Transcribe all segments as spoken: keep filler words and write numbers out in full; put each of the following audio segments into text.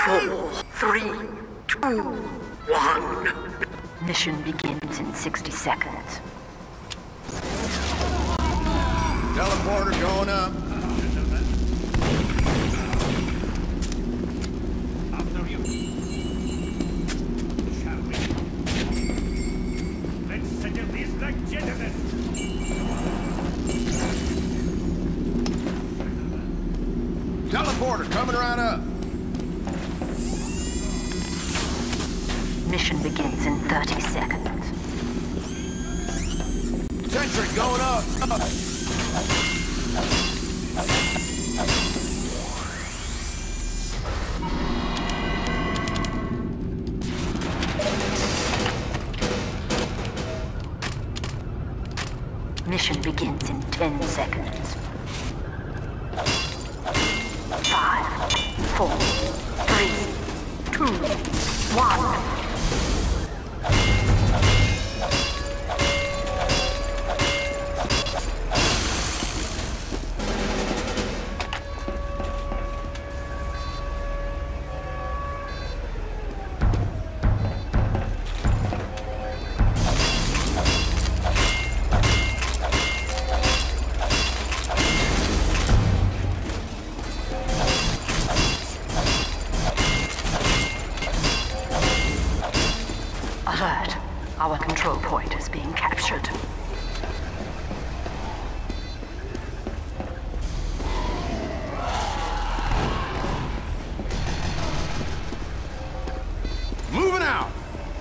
Four, three, two, one. Mission begins in sixty seconds. Teleporter going up. After you. Shall we? Let's settle this like gentlemen. Teleporter coming right up. Mission begins in thirty seconds. Sentry going up. Mission begins in ten seconds. Five, four, three, two, one. Alert. Our control point is being captured. Moving out.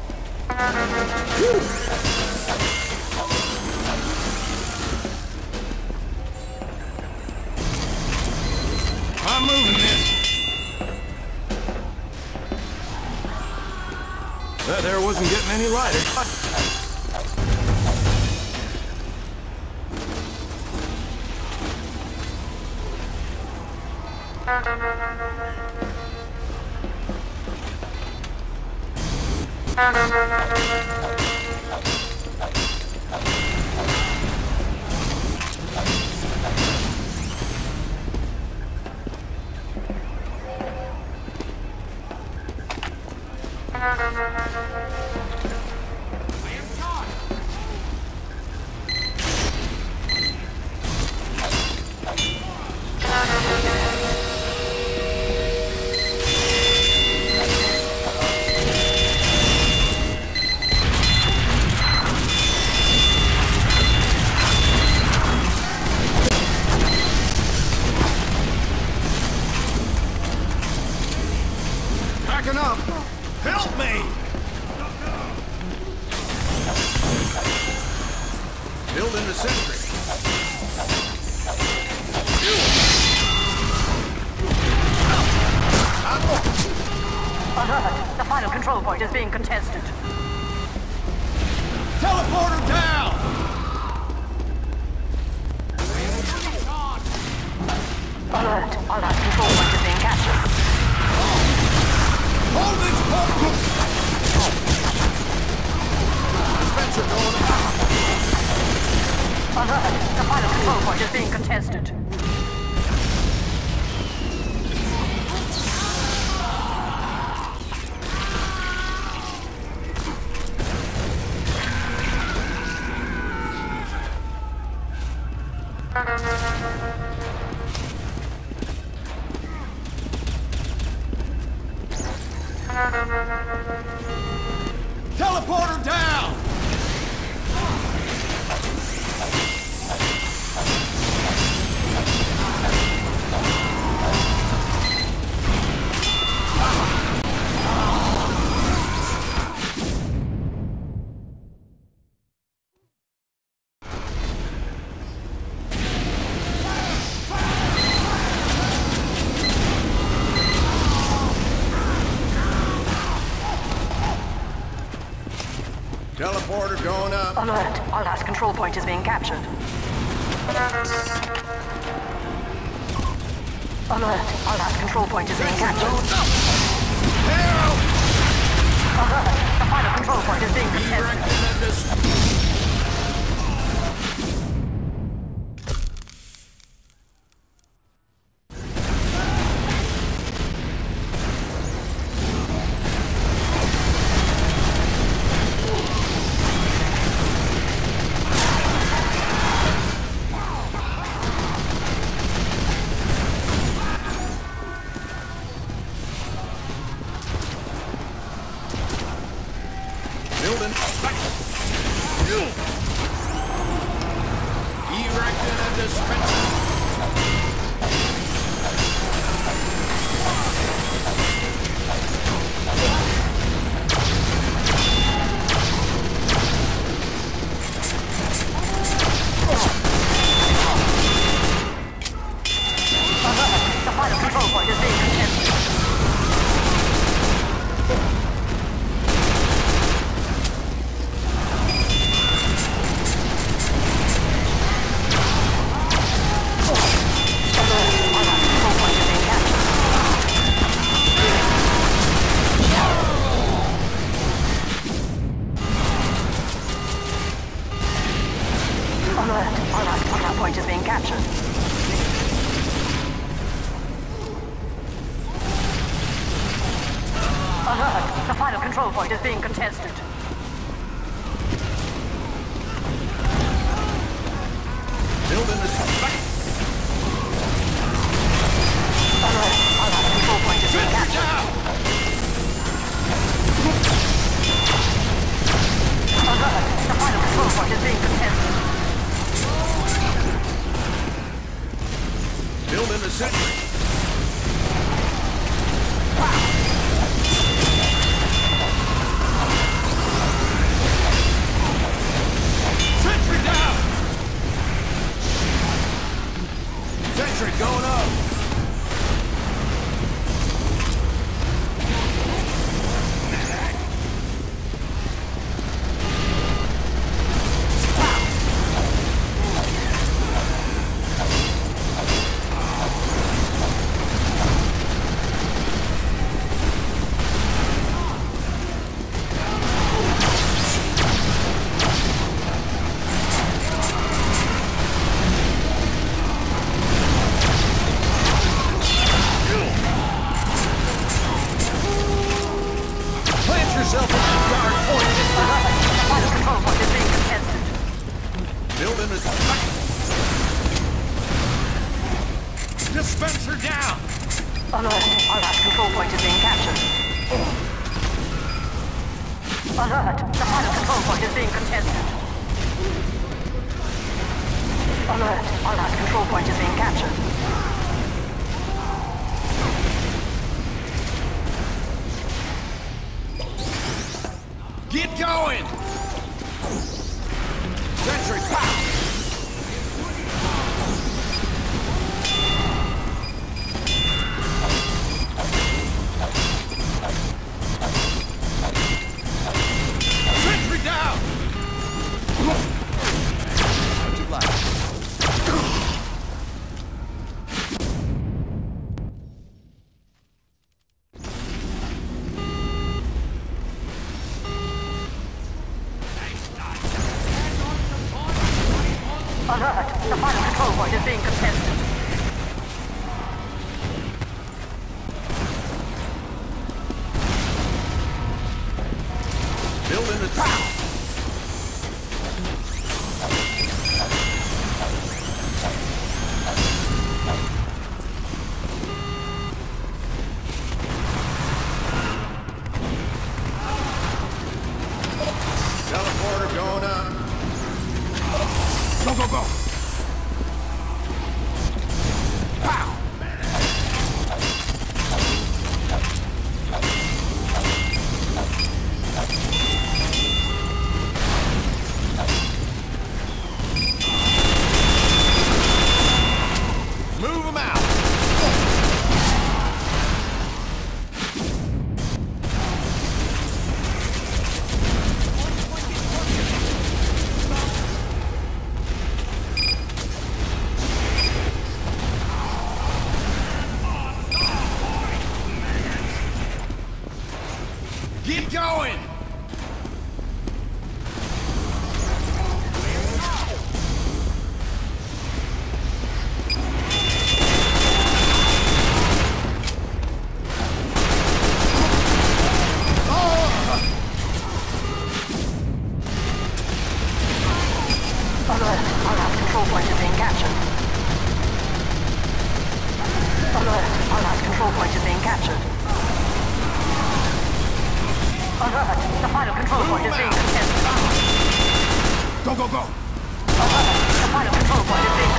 I'm moving this. That there wasn't getting any lighter. Backing up! Help me! Building the sentry. Alert! The final control point is being contested. Teleporter down! Alert! Our last control point is being captured. Hold this portal! Dispenser going up. Alert! The final control point is being contested. Teleporter down! Teleporter going up. Alert! Our last control point is being captured. Alert! Our last control point is being captured. Help! Alert! The final control point is being contested. erecting a dispenser. The final control point is being contested. Alert! Our last contact point is being captured. Alert! The final control point is being contested. Building the back. Alert! Our last control point is being Sentry captured. down. Alert! The final control point is being contested. Building the sentry. Sentry down. Sentry going up. Plant yourself at the guard point. Alert! The final control point is being contested. Building the back. Dispenser down. Alert! Our last control point is being captured. Alert! The final control point is being contested. Alert! Our last control point is being captured. Get going. Sentry pow. Sentry down. How'd you like it? Alert! The final control point is being contested. Building the tower. Teleporter going up. Go, go, go! Pow! Move them out! Get going! Alert! Our last control point is being captured. Alert! Our last control point is being captured. Alert! The final control point is being contested. Go, go, go! Alert! The final control point is being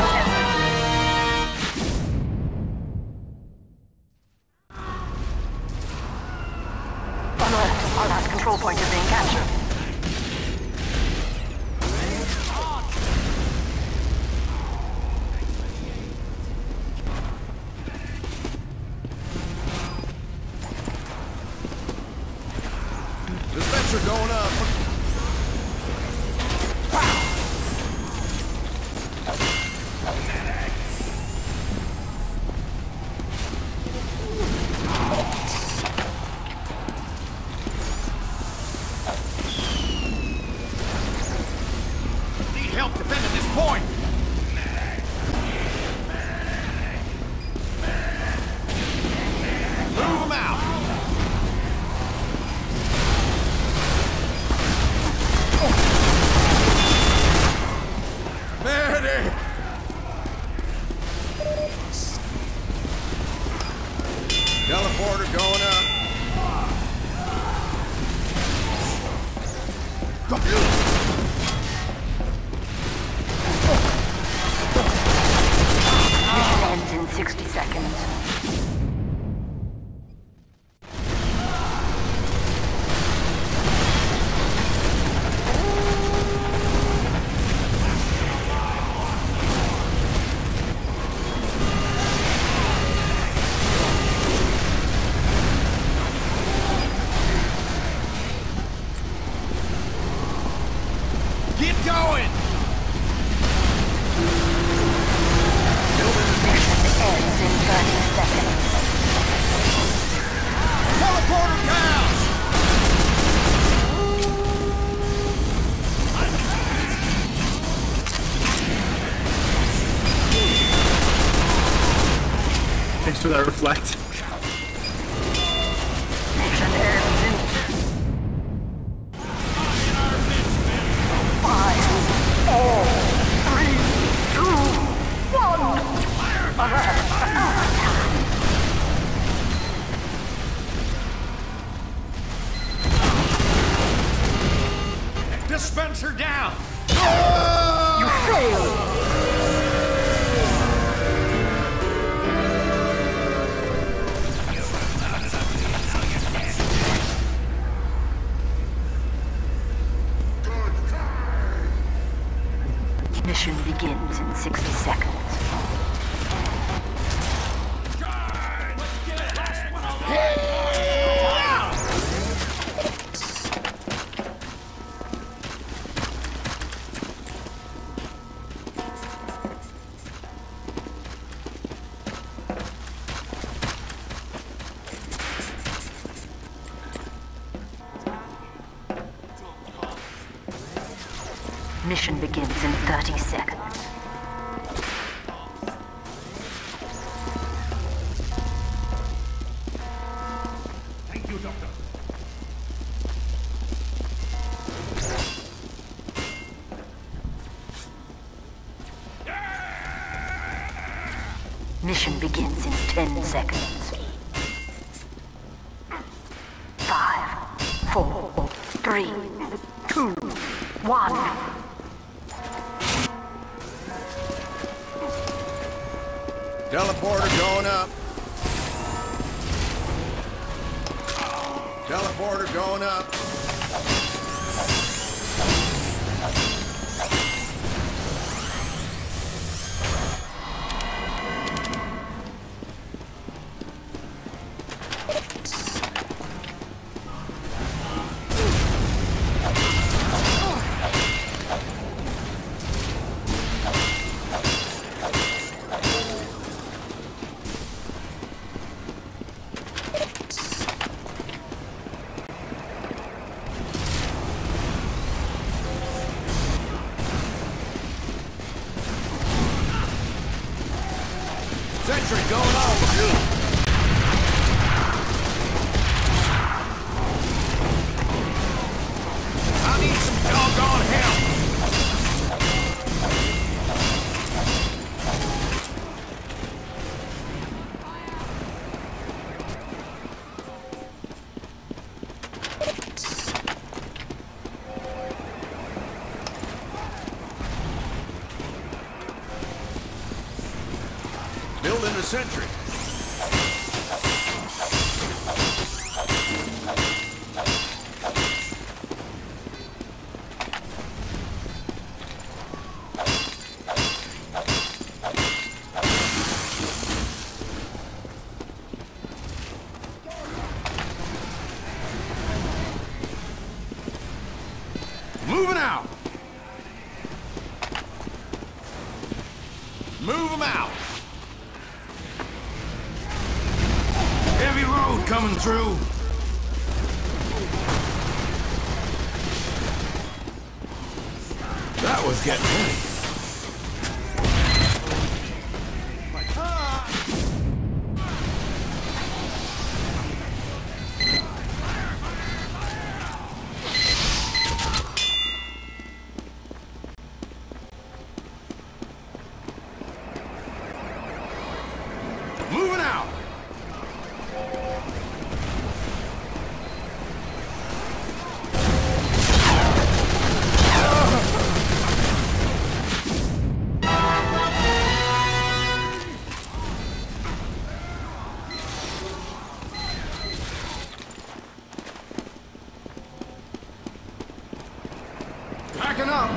Sensor going up. Need help defending this point. Move them out. Medic! Teleporter going up. Mission ends in sixty seconds. Get going. Ends in thirty seconds. Teleporter down. Thanks for that reflect. Mission ends in five, four, three, two, one. Dispenser down. You failed. Mission begins in sixty seconds. Mission begins in thirty seconds. Thank you, Doctor. Mission begins in ten seconds. Five, four, three, two, one. Teleporter going up. Teleporter going up. Sentry going on. I need some doggone help. Building the sentry. out! Heavy load coming through. That was getting heavy. Moving out! Backing up!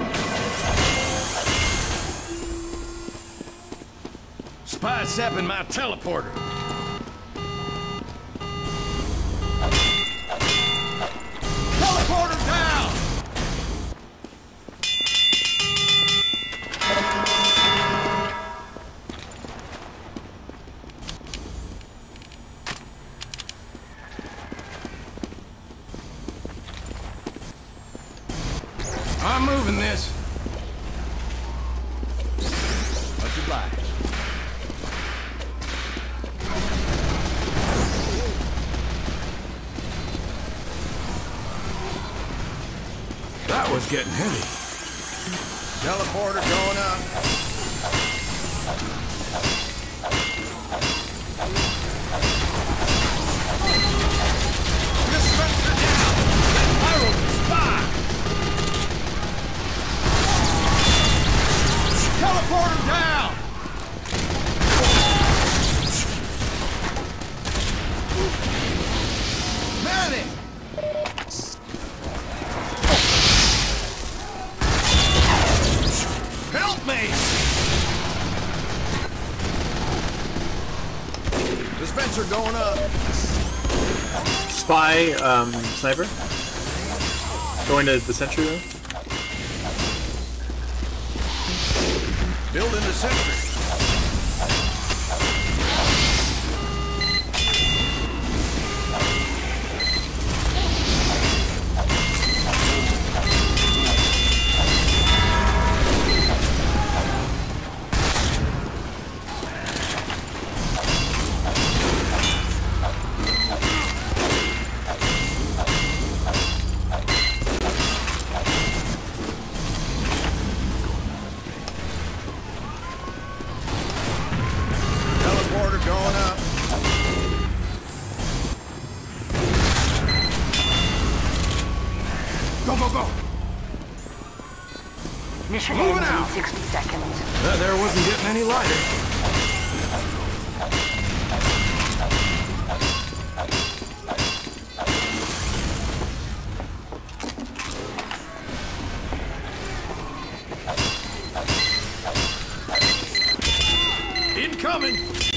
Spy sapping my teleporter. Teleporter down! I'm moving this. Much obliged. That was getting heavy. Teleporter going up. Dispenser down! Pyro spy! Teleporter down! Manning! Help me! Dispenser going up. Spy, um, sniper. Going to the sentry room. Building the sentry. Teleporter going up. Go, go, go! Mission Moving ends out. in sixty seconds. That there wasn't getting any lighter. Incoming!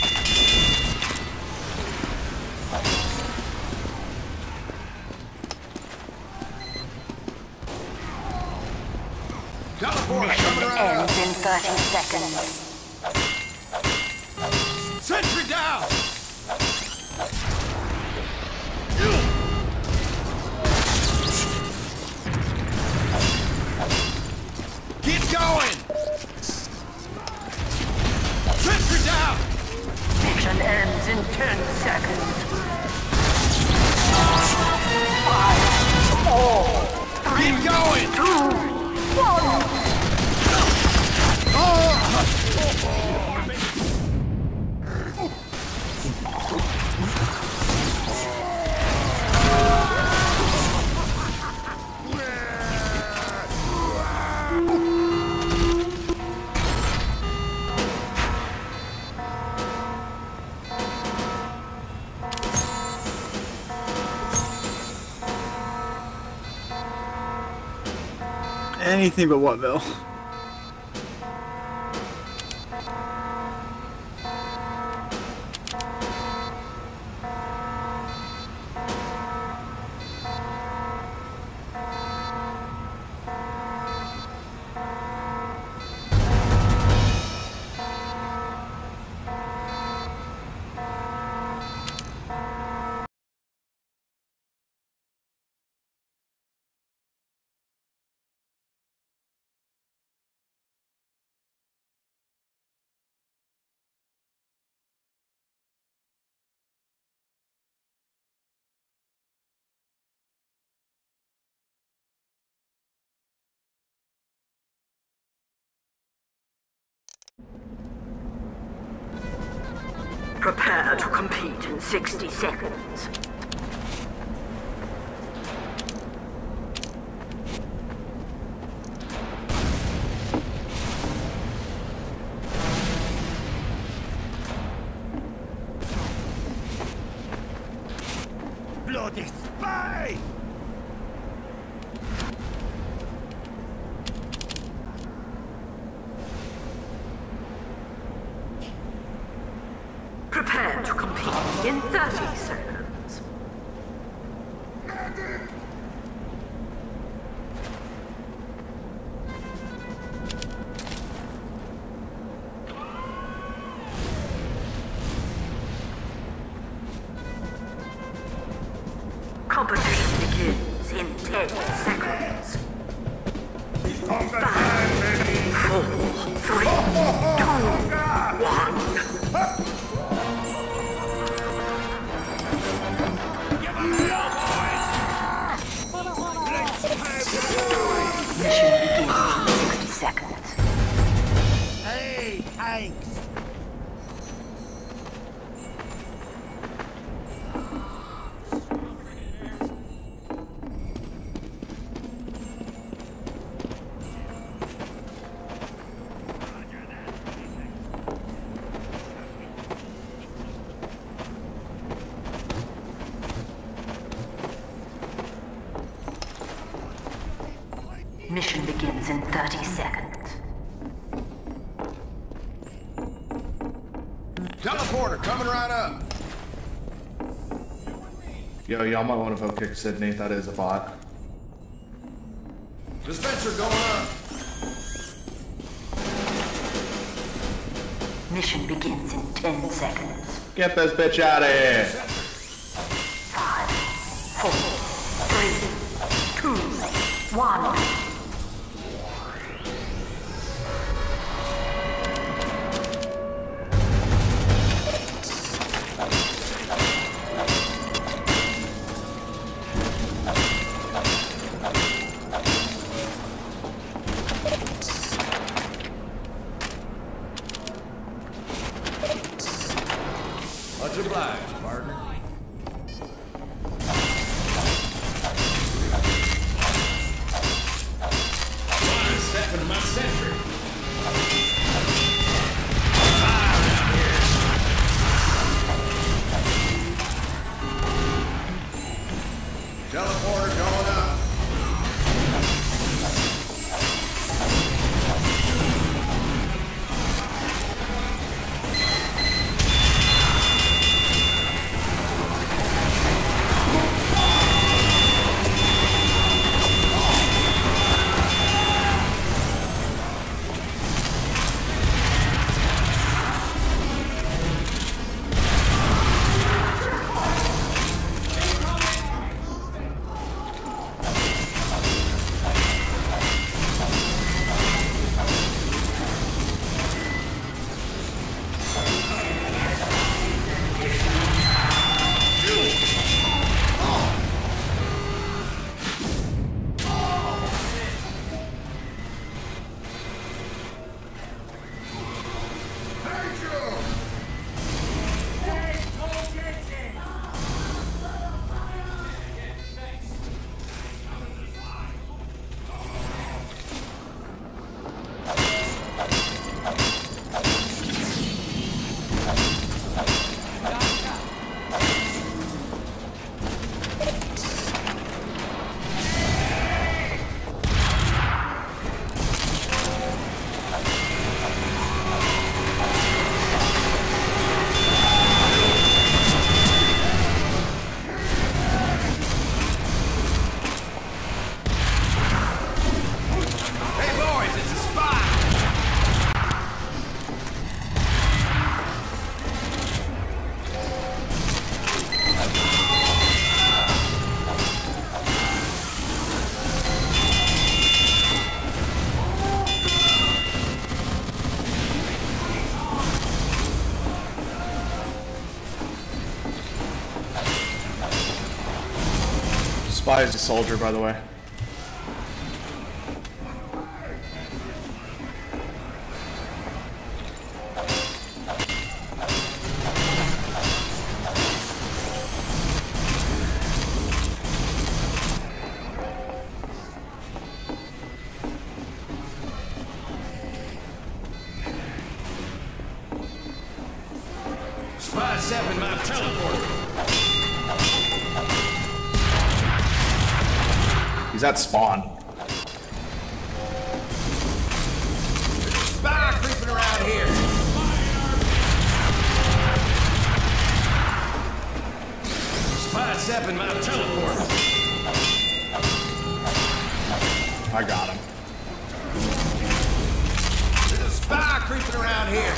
Teleporter Mission coming around! ends in thirty seconds. Sentry down! Keep going! Sentry down! Mission ends in ten seconds. Five, four, three, Keep going! two, one. Anything but Whatville. Prepare to compete in sixty seconds. Bloody spy! Prepare to compete in thirty seconds. Competition begins in ten seconds. Five, four, three, two, one. Mission begins in sixty seconds. Hey, thanks. Mission begins in thirty seconds. Teleporter coming right up. Yo, y'all might want to vote kick Sydney. That is a bot. Dispenser going up. Mission begins in ten seconds. Get this bitch out of here. Five, four, three, two, one. Much obliged, partner. One step into my century. Teleporter going up. Spy is a soldier, by the way. Spy seven, my teleporter. He's at spawn. Spy creeping around here. Spy seven, my teleporter. I got him. There's a spy creeping around here.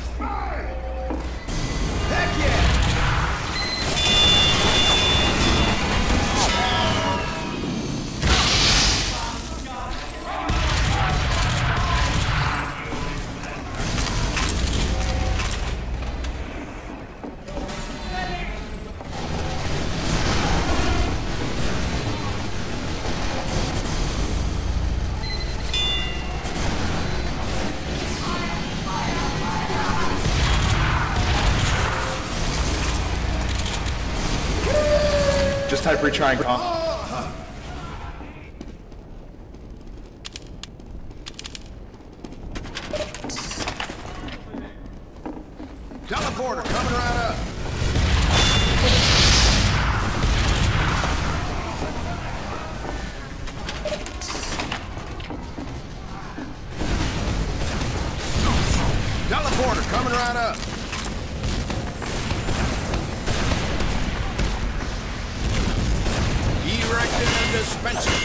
Heck yeah! Just type retry and con. Teleporter coming right up. Teleporter coming right up. Erecting a dispenser.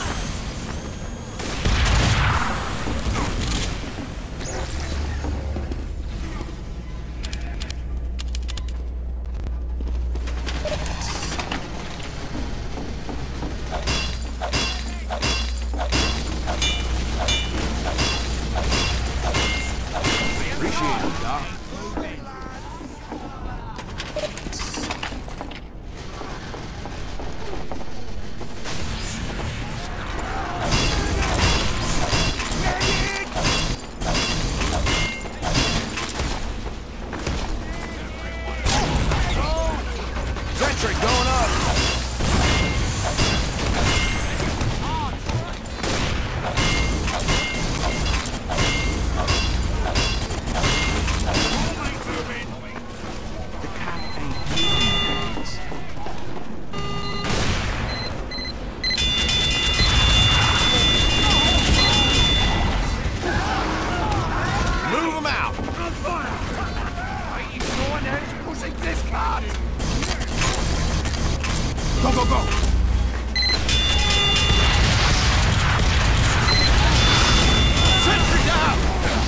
Appreciate it, Doc. Sentry going up. Move them out. Go, go, go! Sentry down!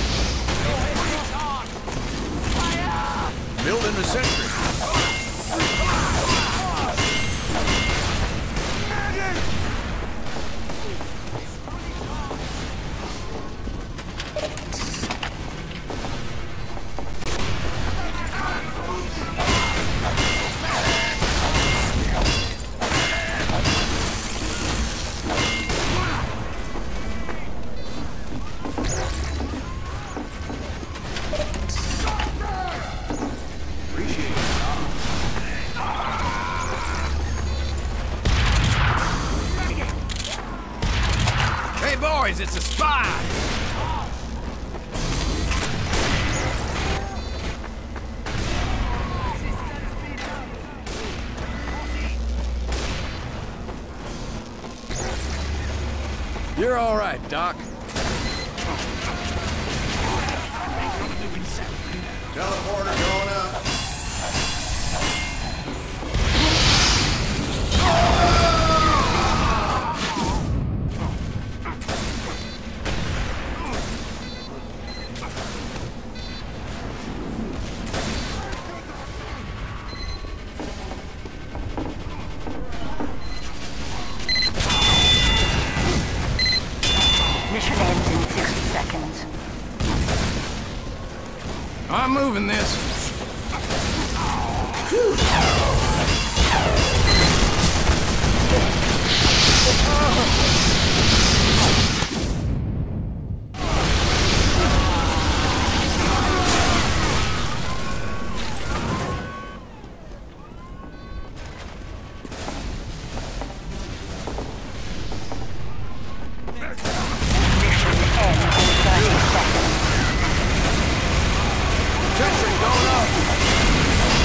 Building the sentry. Appreciate it. Hey boys, it's a spy! You're all right, Doc. Teleporter going up. Mission ends in sixty seconds. I'm moving this. Sentry going up.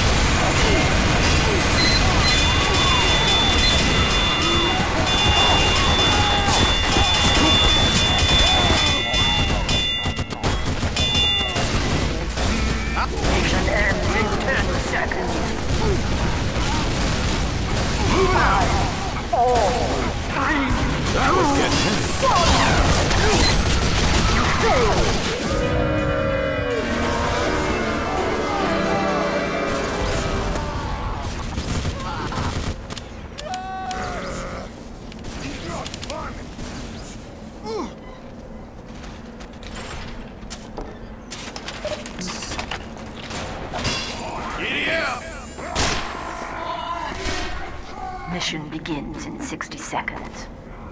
Mission ends in ten seconds. Move out! Five, four, three, That was getting heavy. one. You failed. Mission begins in sixty seconds.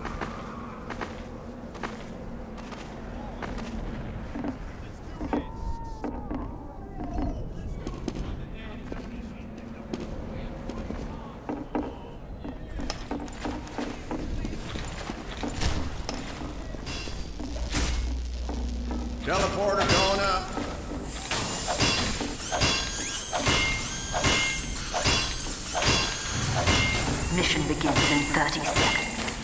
Teleporter going up. Mission begins in thirty seconds.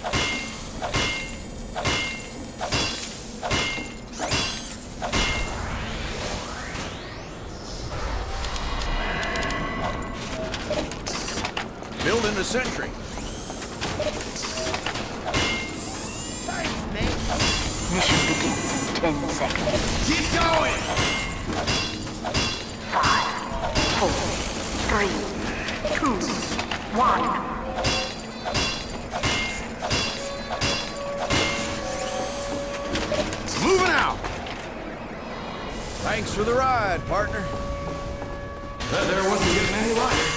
Building the sentry. Mission begins in ten seconds. Keep going! Five, four, three, two, one. Moving out! Thanks for the ride, partner. That there wasn't getting any lighter.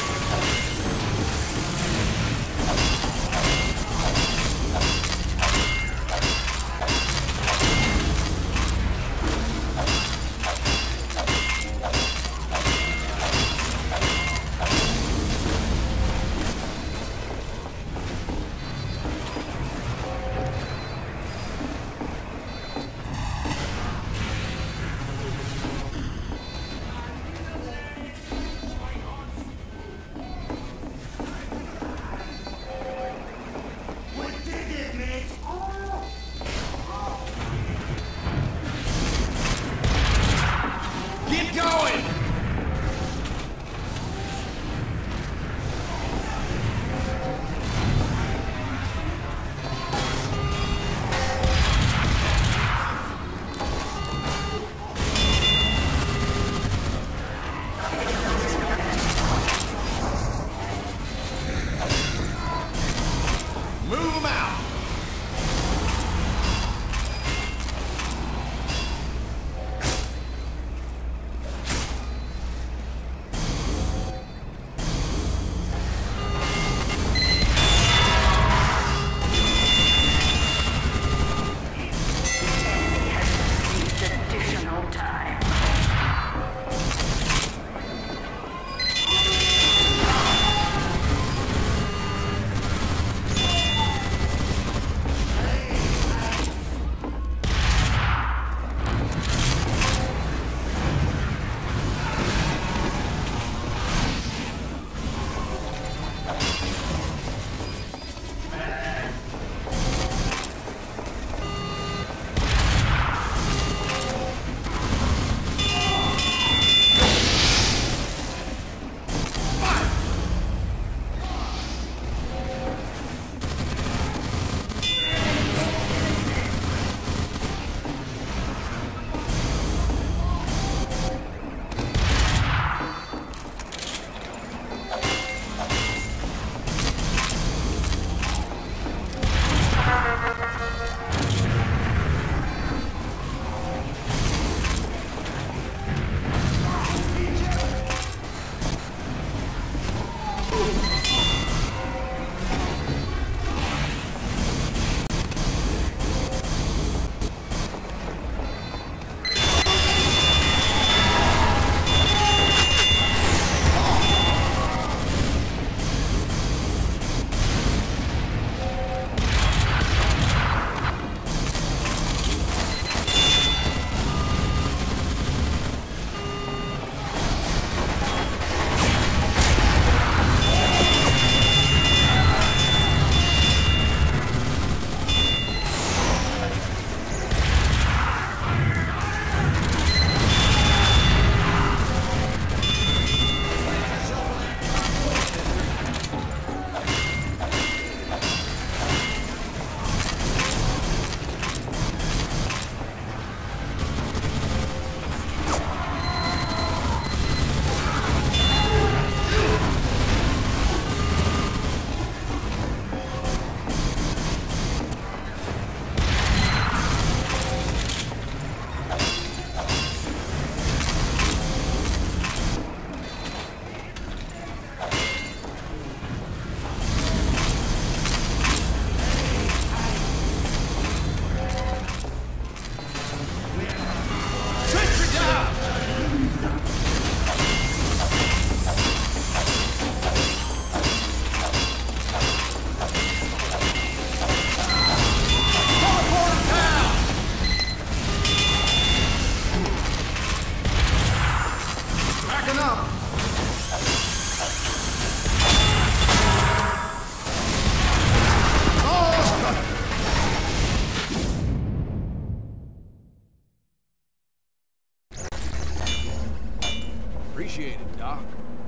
Appreciate it, Doc.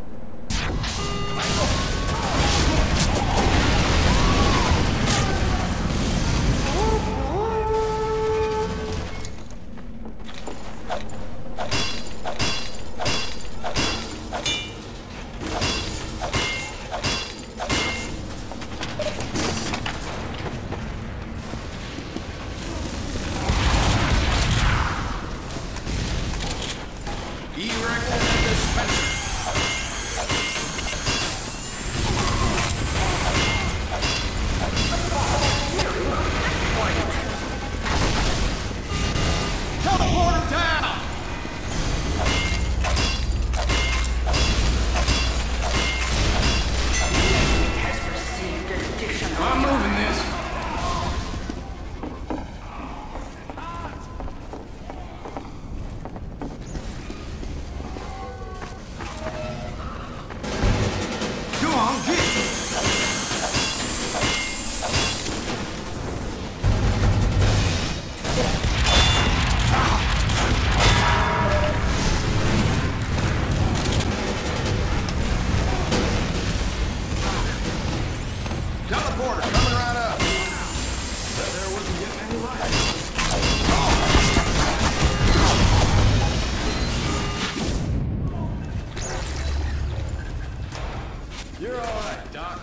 You're all right, Doc.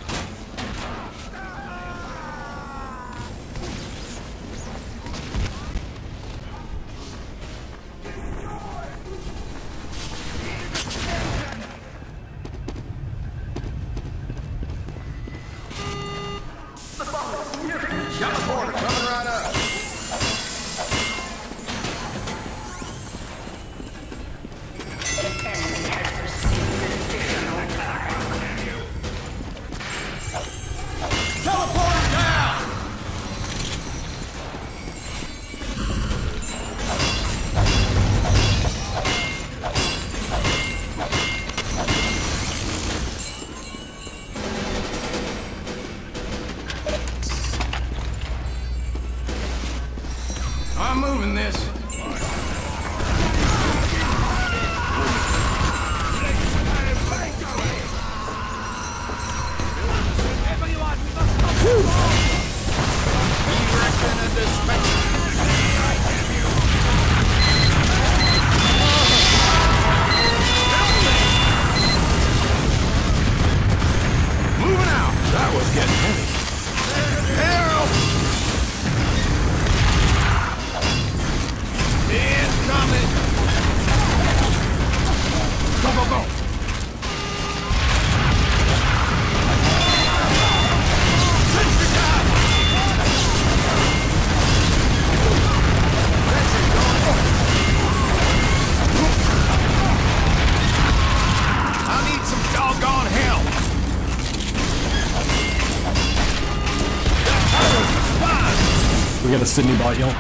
Teleporter coming right up. Teleporter down! I'm moving this. Erecting a dispenser. Moving out. That was getting heavy. Help! Incoming! Go, go, go! Sentry gun! Sentry going! I need some doggone help! That turret's fine! We got a Sydney bot, y'all.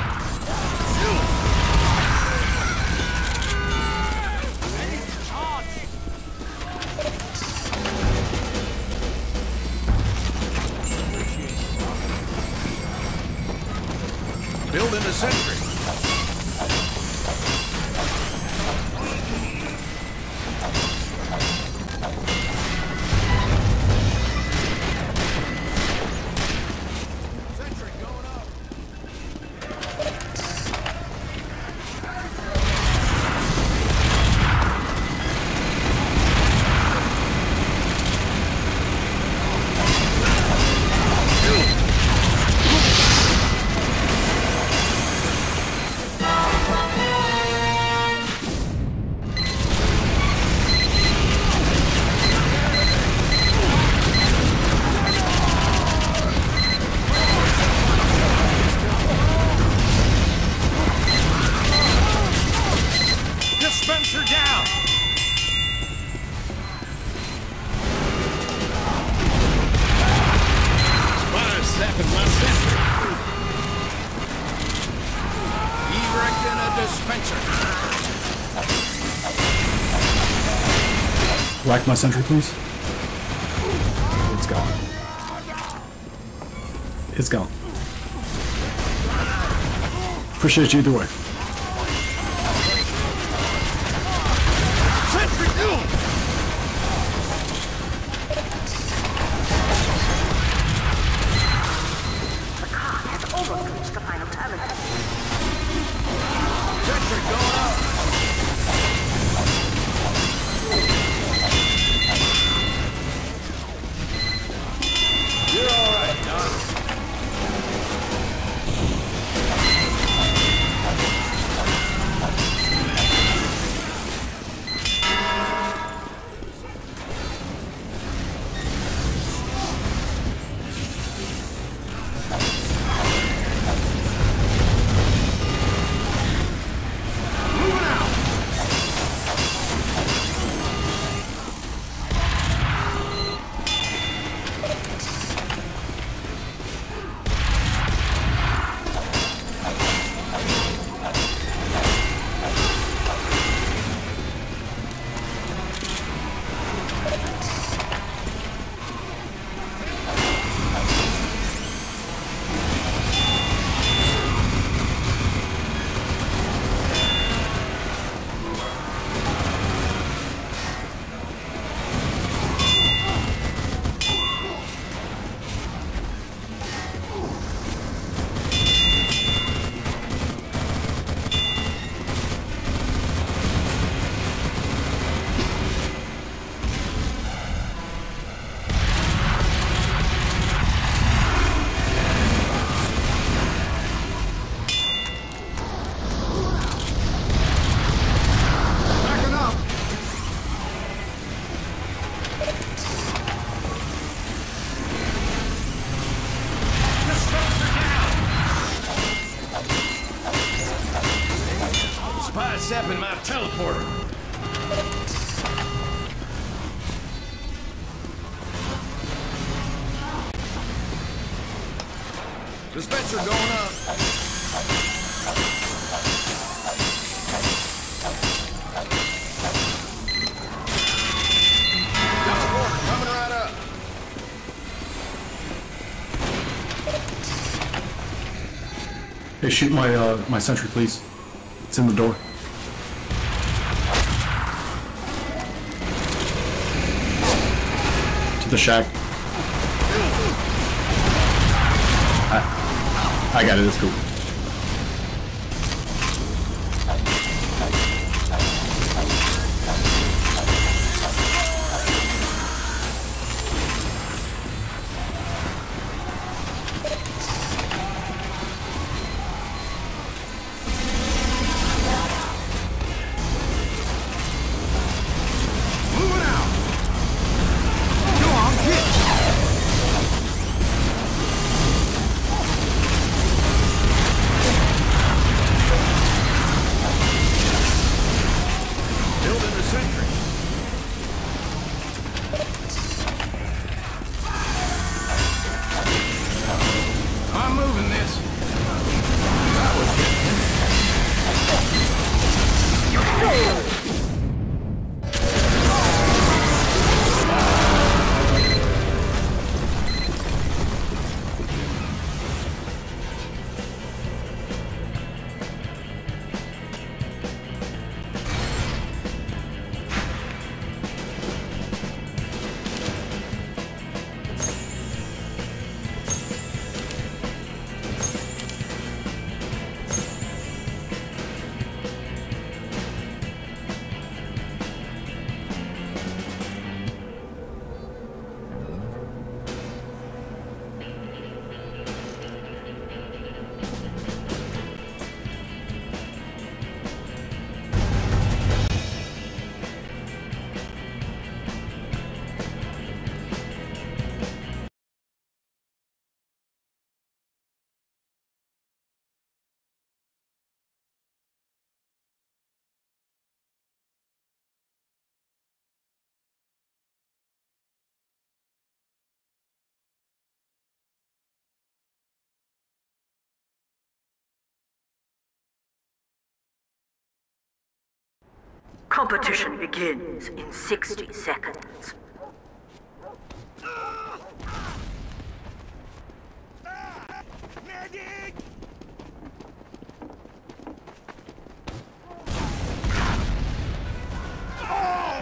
Building a sentry. Sentry going up. Dispenser down! Spotted sapping my sentry. Erecting a dispenser. Rack my sentry, please. It's gone. It's gone. Appreciate you either way. Sentry down! teleporter. Dispenser going up. Teleporter coming right up. Hey, shoot my uh, my sentry, please. It's in the door. To the shack. I, I got it. It's cool. Competition begins in sixty seconds. Medic! Oh!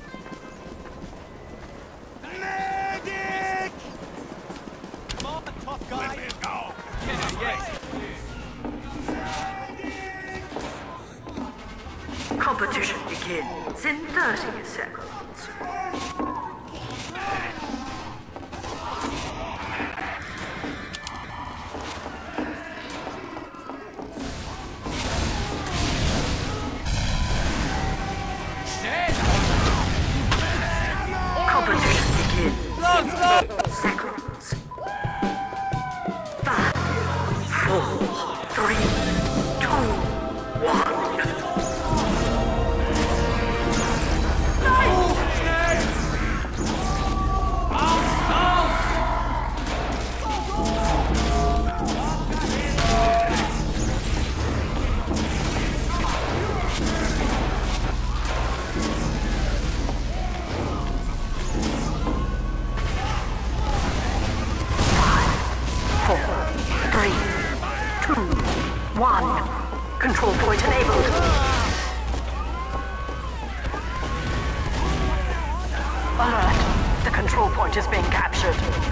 Medic! Come on, tough guy. Let me go. Yeah, yeah. Competition begins in thirty seconds. Competition begins in eight seconds. Five, four, three, two, one. One. Control point enabled. Alert. The control point is being captured.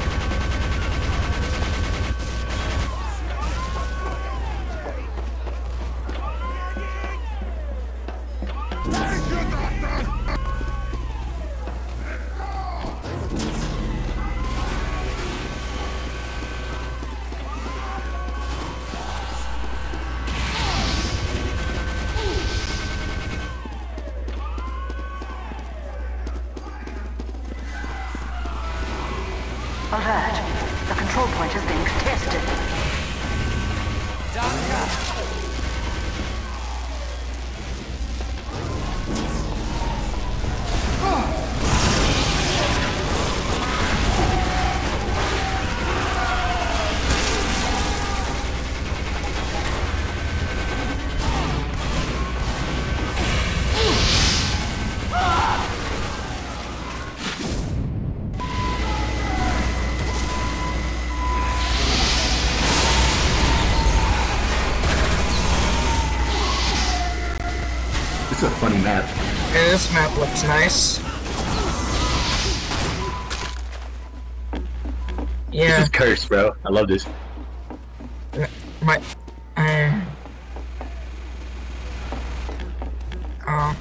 Alert. The control point is being contested. this map looks nice. Yeah. This is cursed, bro. I love this. My, um, oh.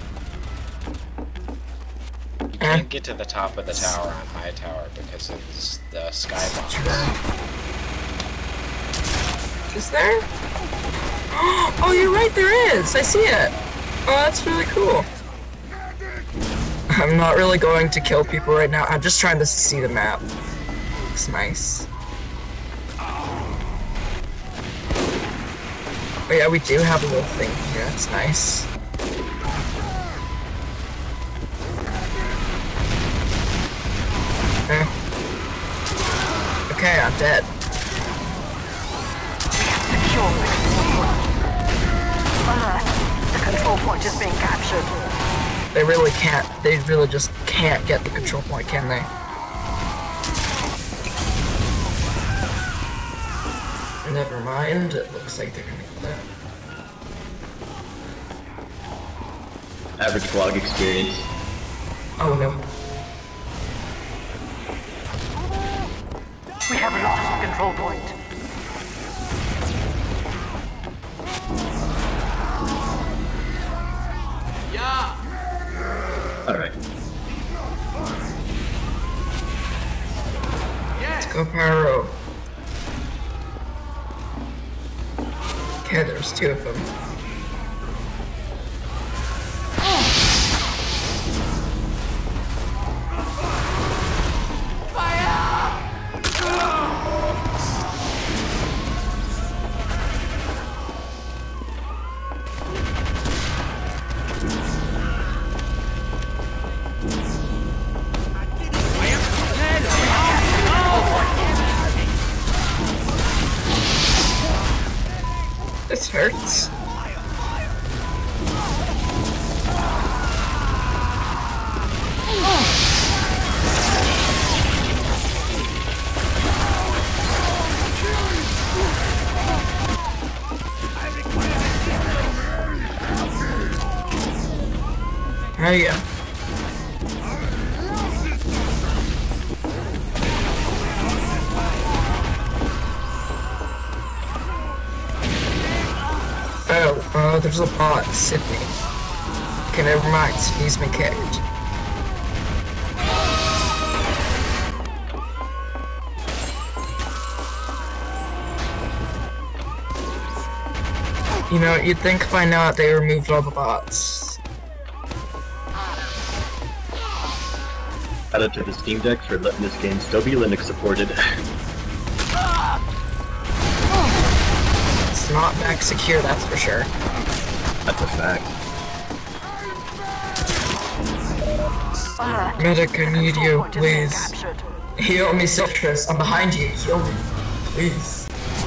You can't get to the top of the tower on high tower because of this, the sky bombs. Is there? Oh, you're right, there is! I see it! Oh, that's really cool. I'm not really going to kill people right now, I'm just trying to see the map. Looks nice. Oh yeah, we do have a little thing here, that's nice. Okay. Okay, I'm dead. Secure the control point. Alert! The control point is being captured. They really can't, they really just can't get the control point, can they? Never mind, it looks like they're gonna get that. Average vlog experience. Oh no. We have lost the control point. Alright. Let's go Pyro. Okay, there's two of them. This hurts. There you go. Oh, uh, there's a bot, Sydney. Okay, never mind, he's been kicked. You know, you'd think by now they removed all the bots. Shout out to the Steam Deck for letting this game still be Linux supported. It's not back secure, that's for sure. That's a fact. Alert! Medic, I need you, Point is being please. captured. Heal me, Citrus. I'm behind you. Heal me, please.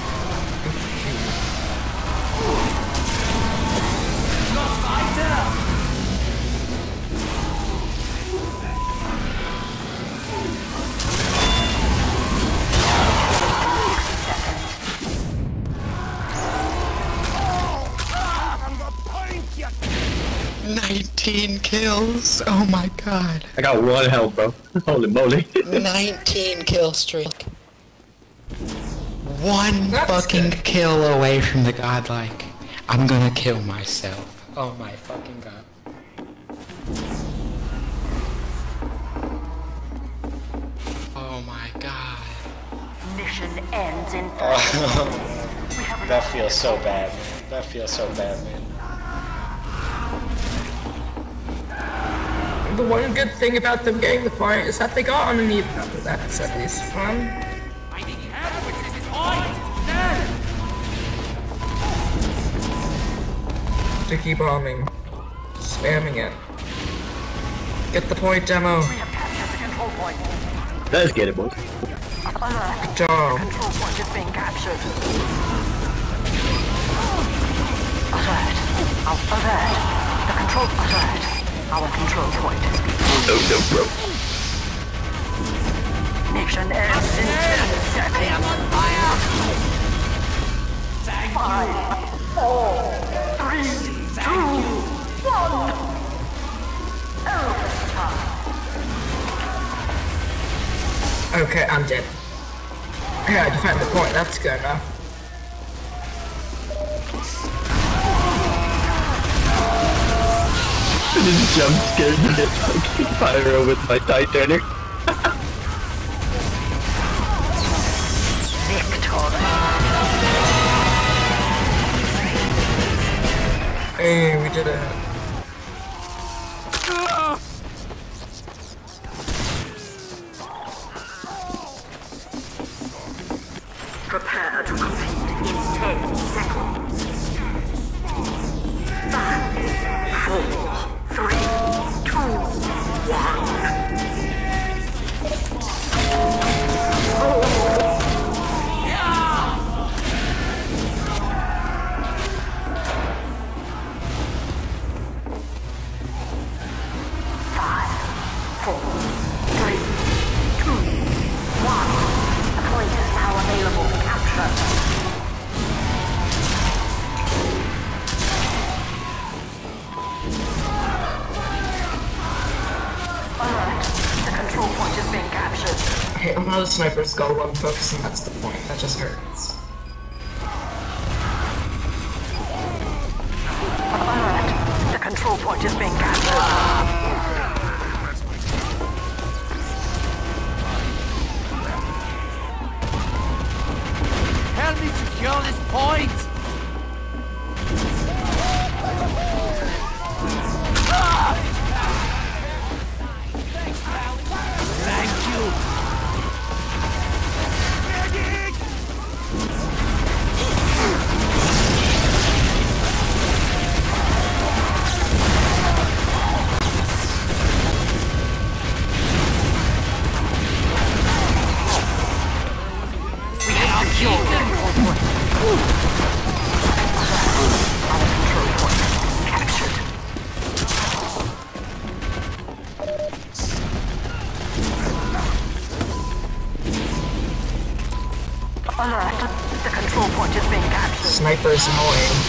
nineteen kills! Oh my god. I got one health, bro. Holy moly. nineteen kill streak. One That's fucking good. kill away from the godlike. I'm gonna kill myself. Oh my fucking god. Oh my god. Mission ends in Oh, that feels so bad, man. That feels so bad, man. The one good thing about them getting the point is that they got on an even number. That's at least fun. Sticky bombing. Spamming it. Get the point, demo. We have captured the control point. Let's get it, boys. Alert! Good job. Control point is being captured. Alert! Our alert! The control alert! Our control point is being captured. Oh no, bro. Mission ends in ten seconds. I am on fire! Five, four, three, two, one. Okay, I'm dead. Yeah, I defend the point, that's good enough. I just jump scared to hit fucking pyro with my Titanic. Hey, we did it. Prepare to compete in ten seconds. Five, four, three, two, one. Five, four, three, two, one. The point is now available for capture. Alright, the control point is being captured. Hey, I'm not a sniper skull, I'm focusing, that's the point. That just hurts. Alert! The control point is being captured. Help me secure this point! Thank you! We have secured the control point. Our control point captured. Alert! The control point is being captured. Sniper's annoying.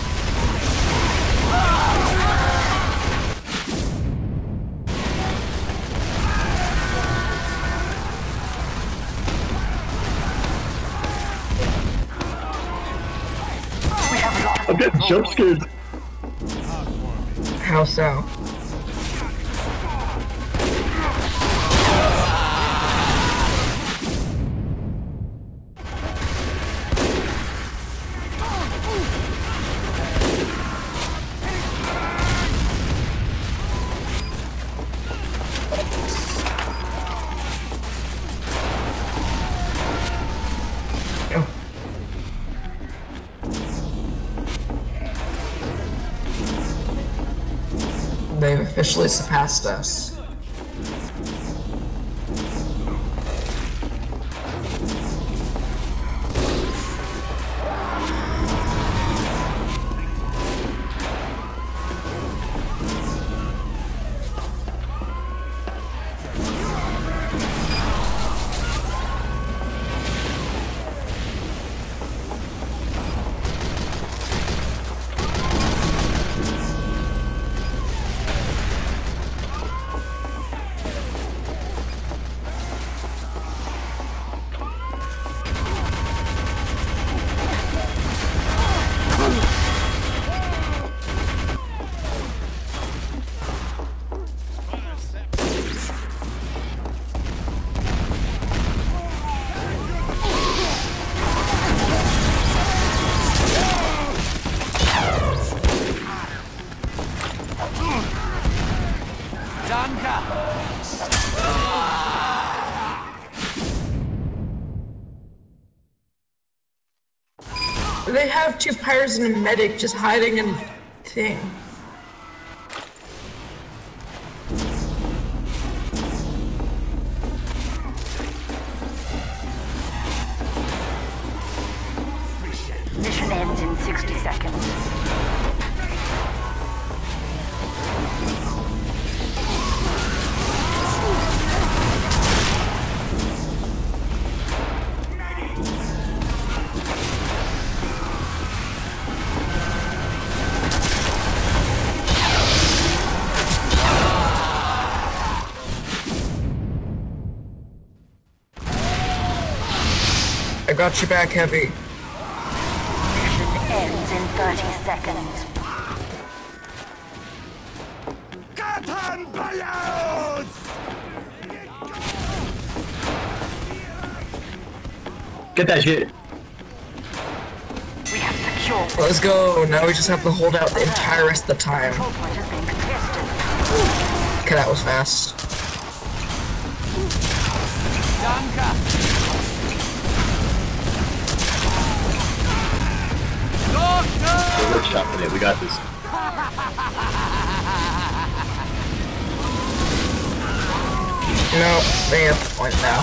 We have lost. I'm getting jump scared. How so? Oh. They've officially surpassed us. They have two pyros and a medic just hiding in a thing. Mission ends in sixty seconds. I got you back, Heavy. Mission ends in thirty seconds. Cotton balloons! Get that shit. We have secured the Let's go. Now we just have to hold out the entire rest of the time. control point has been contested. Okay, that was fast. Danke! Doctor! We're workshopping it. We got this. No, they have the point now.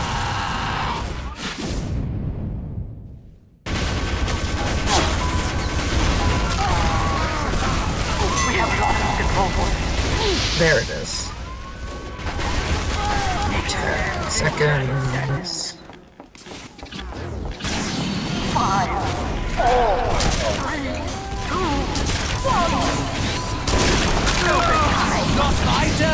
We have lost the control point. There it is. Ten seconds. Five, four, three, two, one. Stupid time. Noch weiter!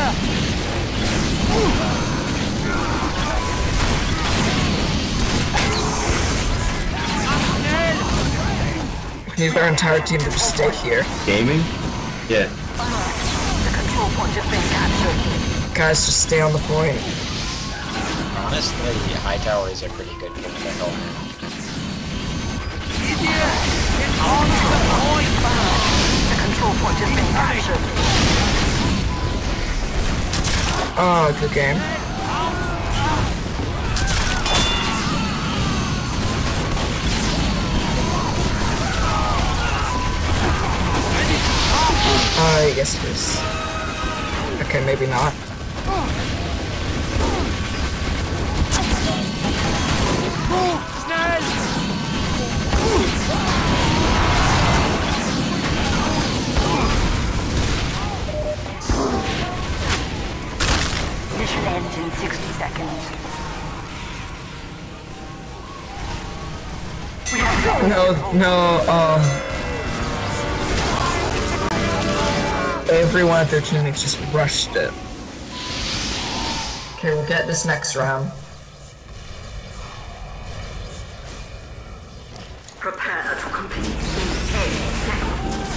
We need our entire team to just stay here. Gaming? Yeah. The control point has been captured. Guys, just stay on the point. Honestly, high tower is a pretty good game to help. On the point! The control point has been captured. Oh, good game. Uh, yes it is. Okay, maybe not. Schnell! Mission ends in sixty seconds. We have No, no, uh... every one of their teammates just rushed it. Okay, we'll get this next round. prepare to complete in ten seconds.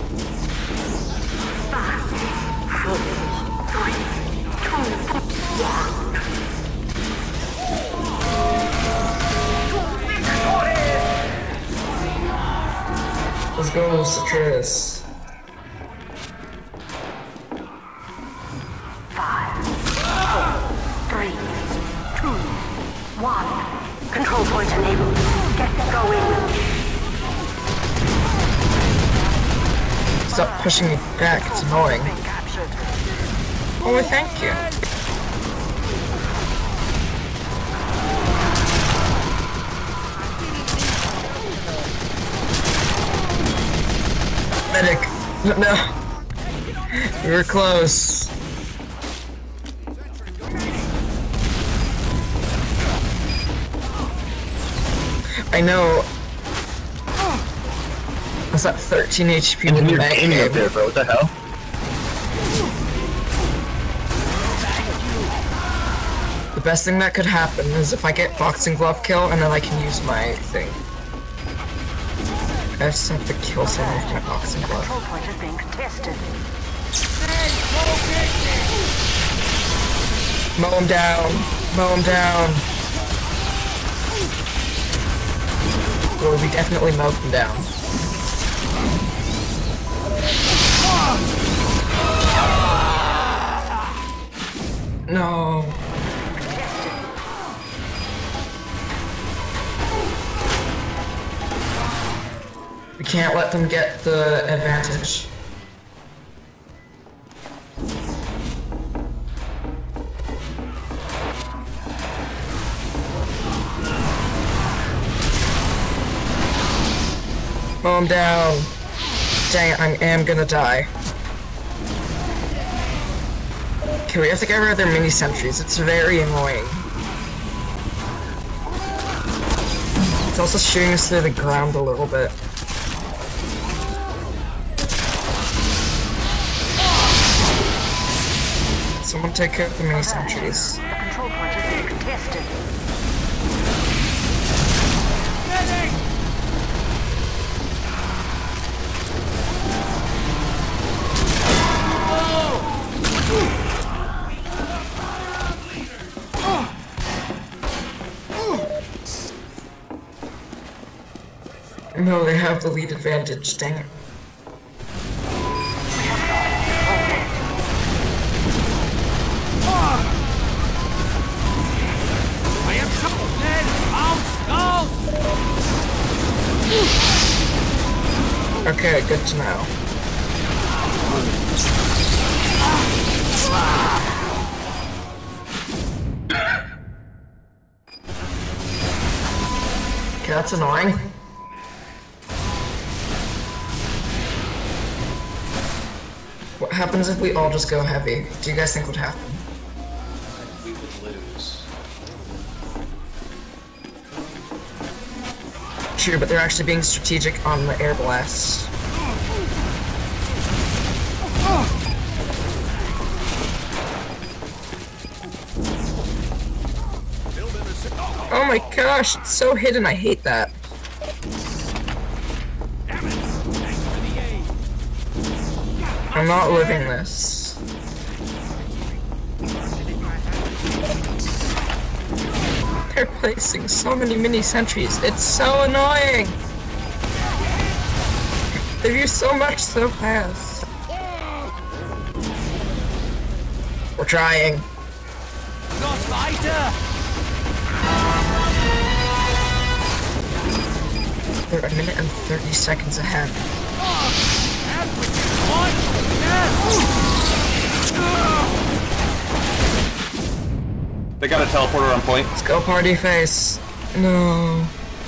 Five, four, three, two, one. Let's go, Citrus. Five, four, three, two, one. Control point enabled. Get going. Stop pushing me back, it's annoying. Been captured. Oh, well, thank you. Medic! No! We were close. I know. What's that? thirteen H P with the Engineer back gaming up game. there, bro. What the hell? The best thing that could happen is if I get boxing glove kill and then I can use my thing. I just have to kill someone with my boxing glove. Control point is being contested. Mow him down! Mow him down! Well, we definitely mowed him down. No. We can't let them get the advantage. Mow him down. Dang it, I am gonna die. Okay, we have to get rid of their mini sentries. It's very annoying. It's also shooting us through the ground a little bit. Someone take care of the mini sentries. The control point is being contested. No, they have the lead advantage, dang it. I am trouble. Then I'll go. Okay, good to know. Okay, that's annoying. What happens if we all just go heavy? Do you guys think would happen? We would lose. True, but they're actually being strategic on the air blasts. Oh my gosh, it's so hidden, I hate that. I'm not living this. They're placing so many mini sentries, it's so annoying! They do so much so fast. We're trying. Not weiter. They're a minute and thirty seconds ahead. They got a teleporter on point. Let's go party face. No.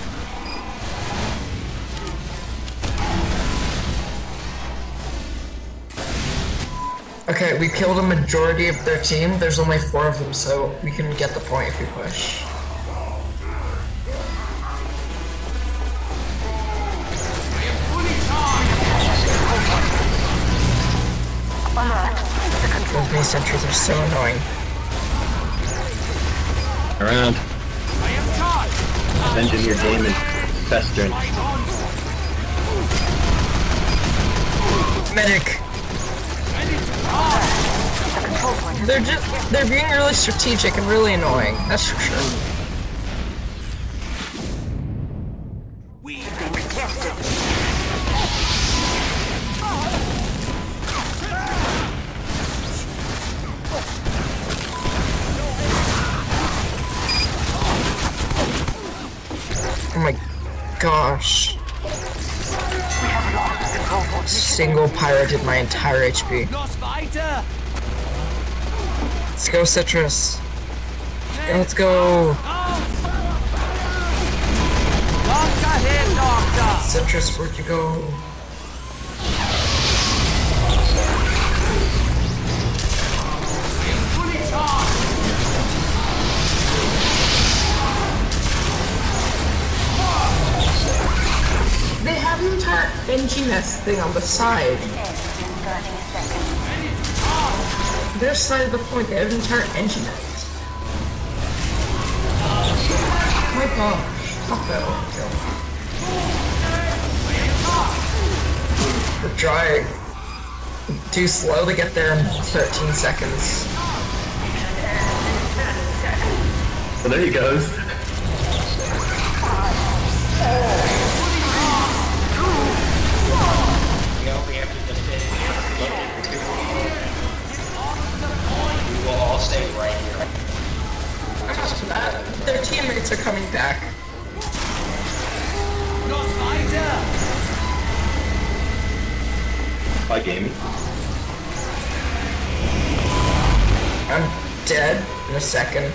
Okay, we killed a majority of their team. There's only four of them, so we can get the point if we push. Those mini sentries are so annoying. Around. Engineer game and festering. Medic. They're just, they're being really strategic and really annoying, that's for sure. Oh my gosh. Single pirated my entire H P. Let's go, Citrus. Let's go. Citrus, where'd you go? They have an entire engine nest thing on the side. Their side of the point, they have an entire engine nest. Oh my gosh, stop that overkill. We're trying. Too slow to get there in thirteen seconds. Well, there he goes. We will all stay right here. I'm not so bad. Their teammates are coming back. Bye, gaming. I'm dead in a second.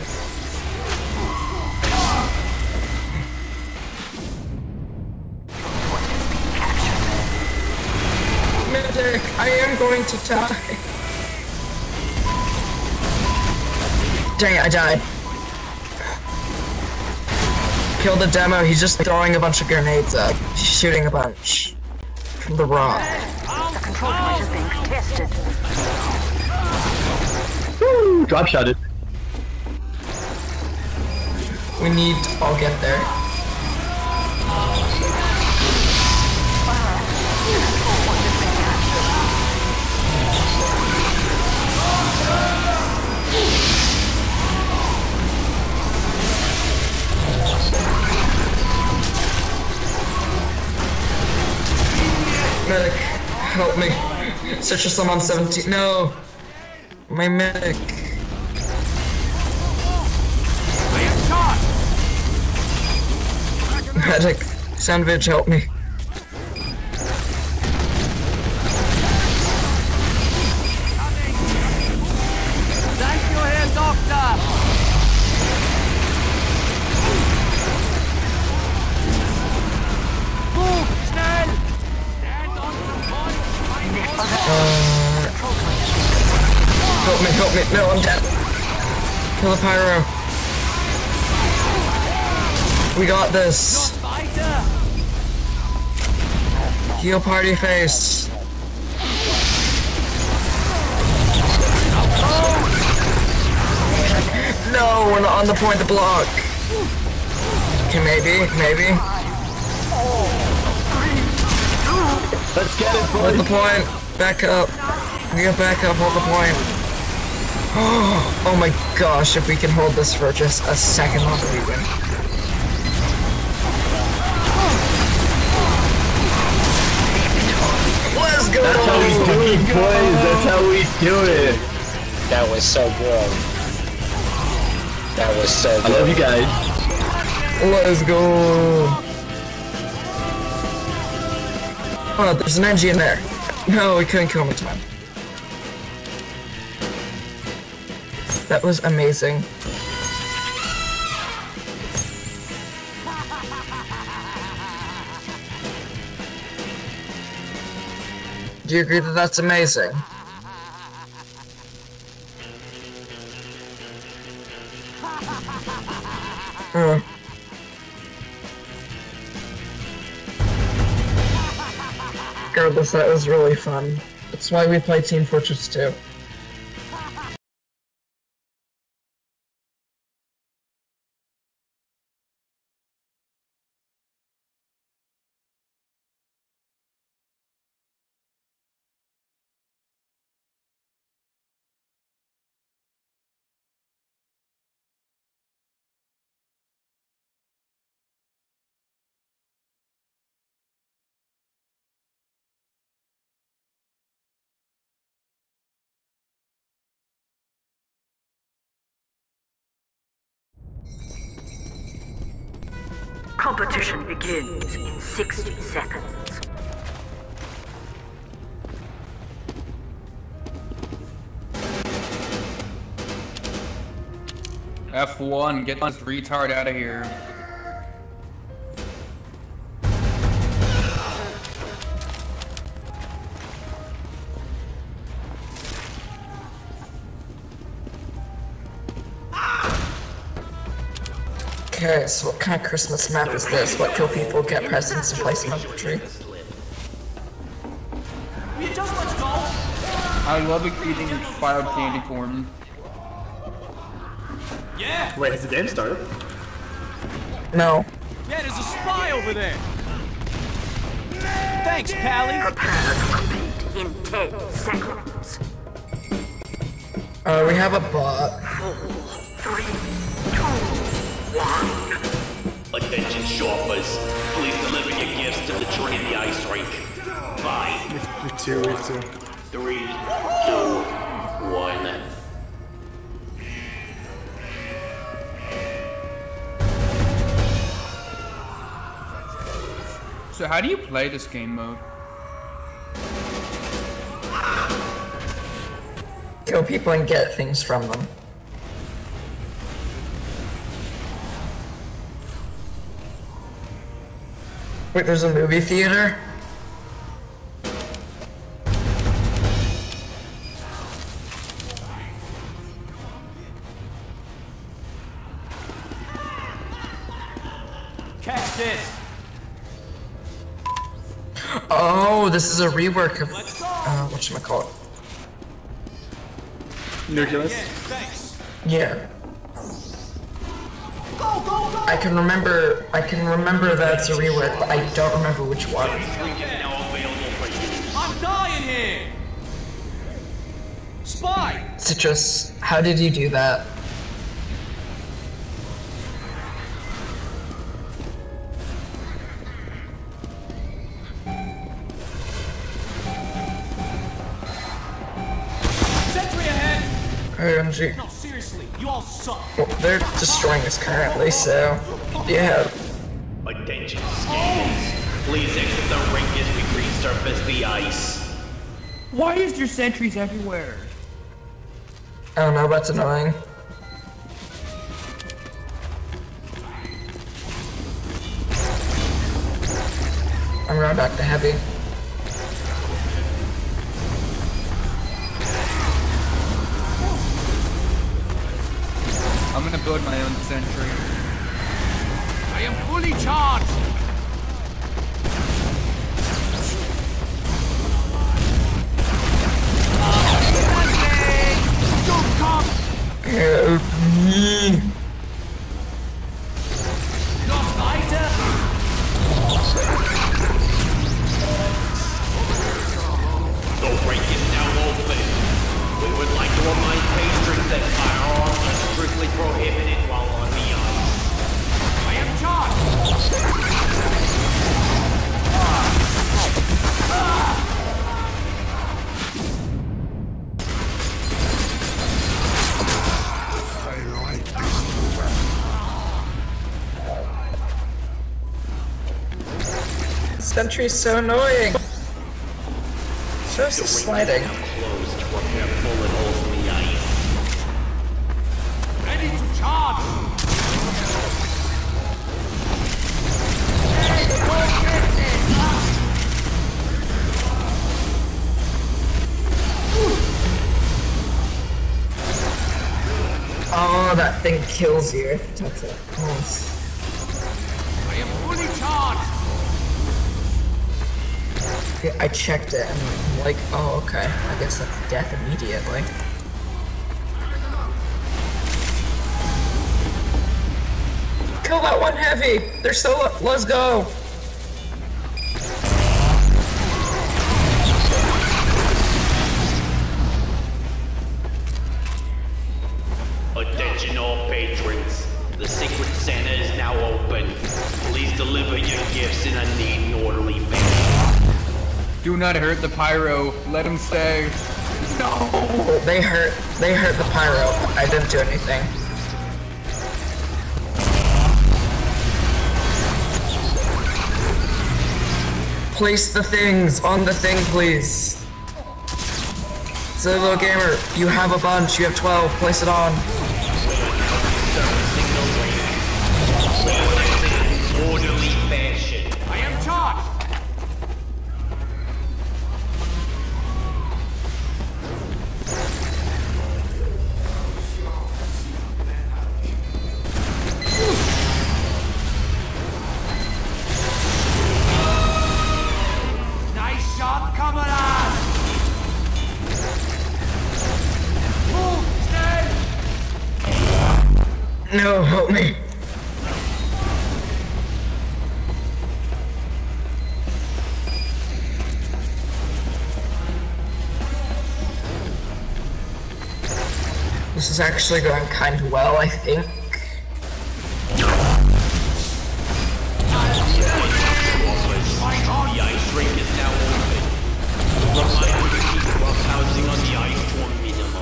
Medic, I am going to die. Dang it, I died. Kill the demo, he's just throwing a bunch of grenades up. He's shooting a bunch. From the rock. The control point is being contested. Woo! Drop shotted. We need to all get there. Medic, help me. Citrus, I'm on seventeen. No! My medic. Medic, Sandwich, help me. Thank you, Herr Doctor! Move, schnell! Stand on the point! Help me, help me. No, I'm dead. Kill the pyro. We got this. Heal party face. No, we're not on the point to block. Okay, maybe, maybe. Let's get it, Hold boys. the point. Back up. We got back up, hold the point. Oh my gosh, if we can hold this for just a second longer, we win. Let's go! That's how we do it, boys. That's how we do it. That was so good. That was so I good. love you guys. Let's go! Oh, there's an Engie in there. No, we couldn't kill him in time. That was amazing. Do you agree that that's amazing? Uh. Regardless, that was really fun. That's why we play Team Fortress two. Competition begins in sixty seconds. F one, get this retard out of here. Okay, so what kind of Christmas map is this? What kill people, get presents, and place them under the tree? I love eating expired candy corn. Yeah! Wait, has the game started? No. Yeah, there's a spy over there! Thanks, Pally! Prepare to compete in ten seconds. Uh, we have a bot. Four, three, two, one. Attention shoppers, please deliver your gifts to the Trinity Ice Rink. Five, We two, we two. three, two, one. So how do you play this game mode? Kill people and get things from them. Wait, there's a movie theater? Catch this! Oh, this is a rework of, uh, whatchamacallit. Nucleus. Thanks! Yeah. I can remember, I can remember that it's a rework, but I don't remember which one. Ice Rink is now available for here! Spy! Citrus, how did you do that? Sentry ahead! O M G. No, seriously, you all suck. Well, they're destroying us currently, so yeah. Attention, scanners. Please exit the rink as we resurface the ice. Why is there sentries everywhere? I don't know, that's annoying. I'm going back to heavy. I'm gonna build my own sentry. I am fully charged! Don't come! Help me! Lost fighter! The rink is now open. We would like to remind patrons that firearms are strictly prohibited while on the ice. I am charged! Sentry's so annoying. So is the sliding. Now closed to repair bullet holes in the ice. Ready to charge! Oh, that thing kills you if you touch it. Nice. I am fully charged! Yeah, I checked it and I'm like, oh, okay. I guess that's death immediately. Kill that one heavy! They're so low. Let's go! Attention all patrons. The Secret Santa is now open. Please deliver your gifts in a neat and orderly manner. Do not hurt the pyro. Let him stay. No! They hurt, they hurt the pyro. I didn't do anything. Place the things on the thing, please. Zillow Gamer, you have a bunch. You have twelve. Place it on. Orderly fashion. I am charged! Nice shot, comrade! Move, stay! No, help me. This is actually going kind of well, I think. The ice rink is now open. Reminder to keep rough housing on the ice to a minimum.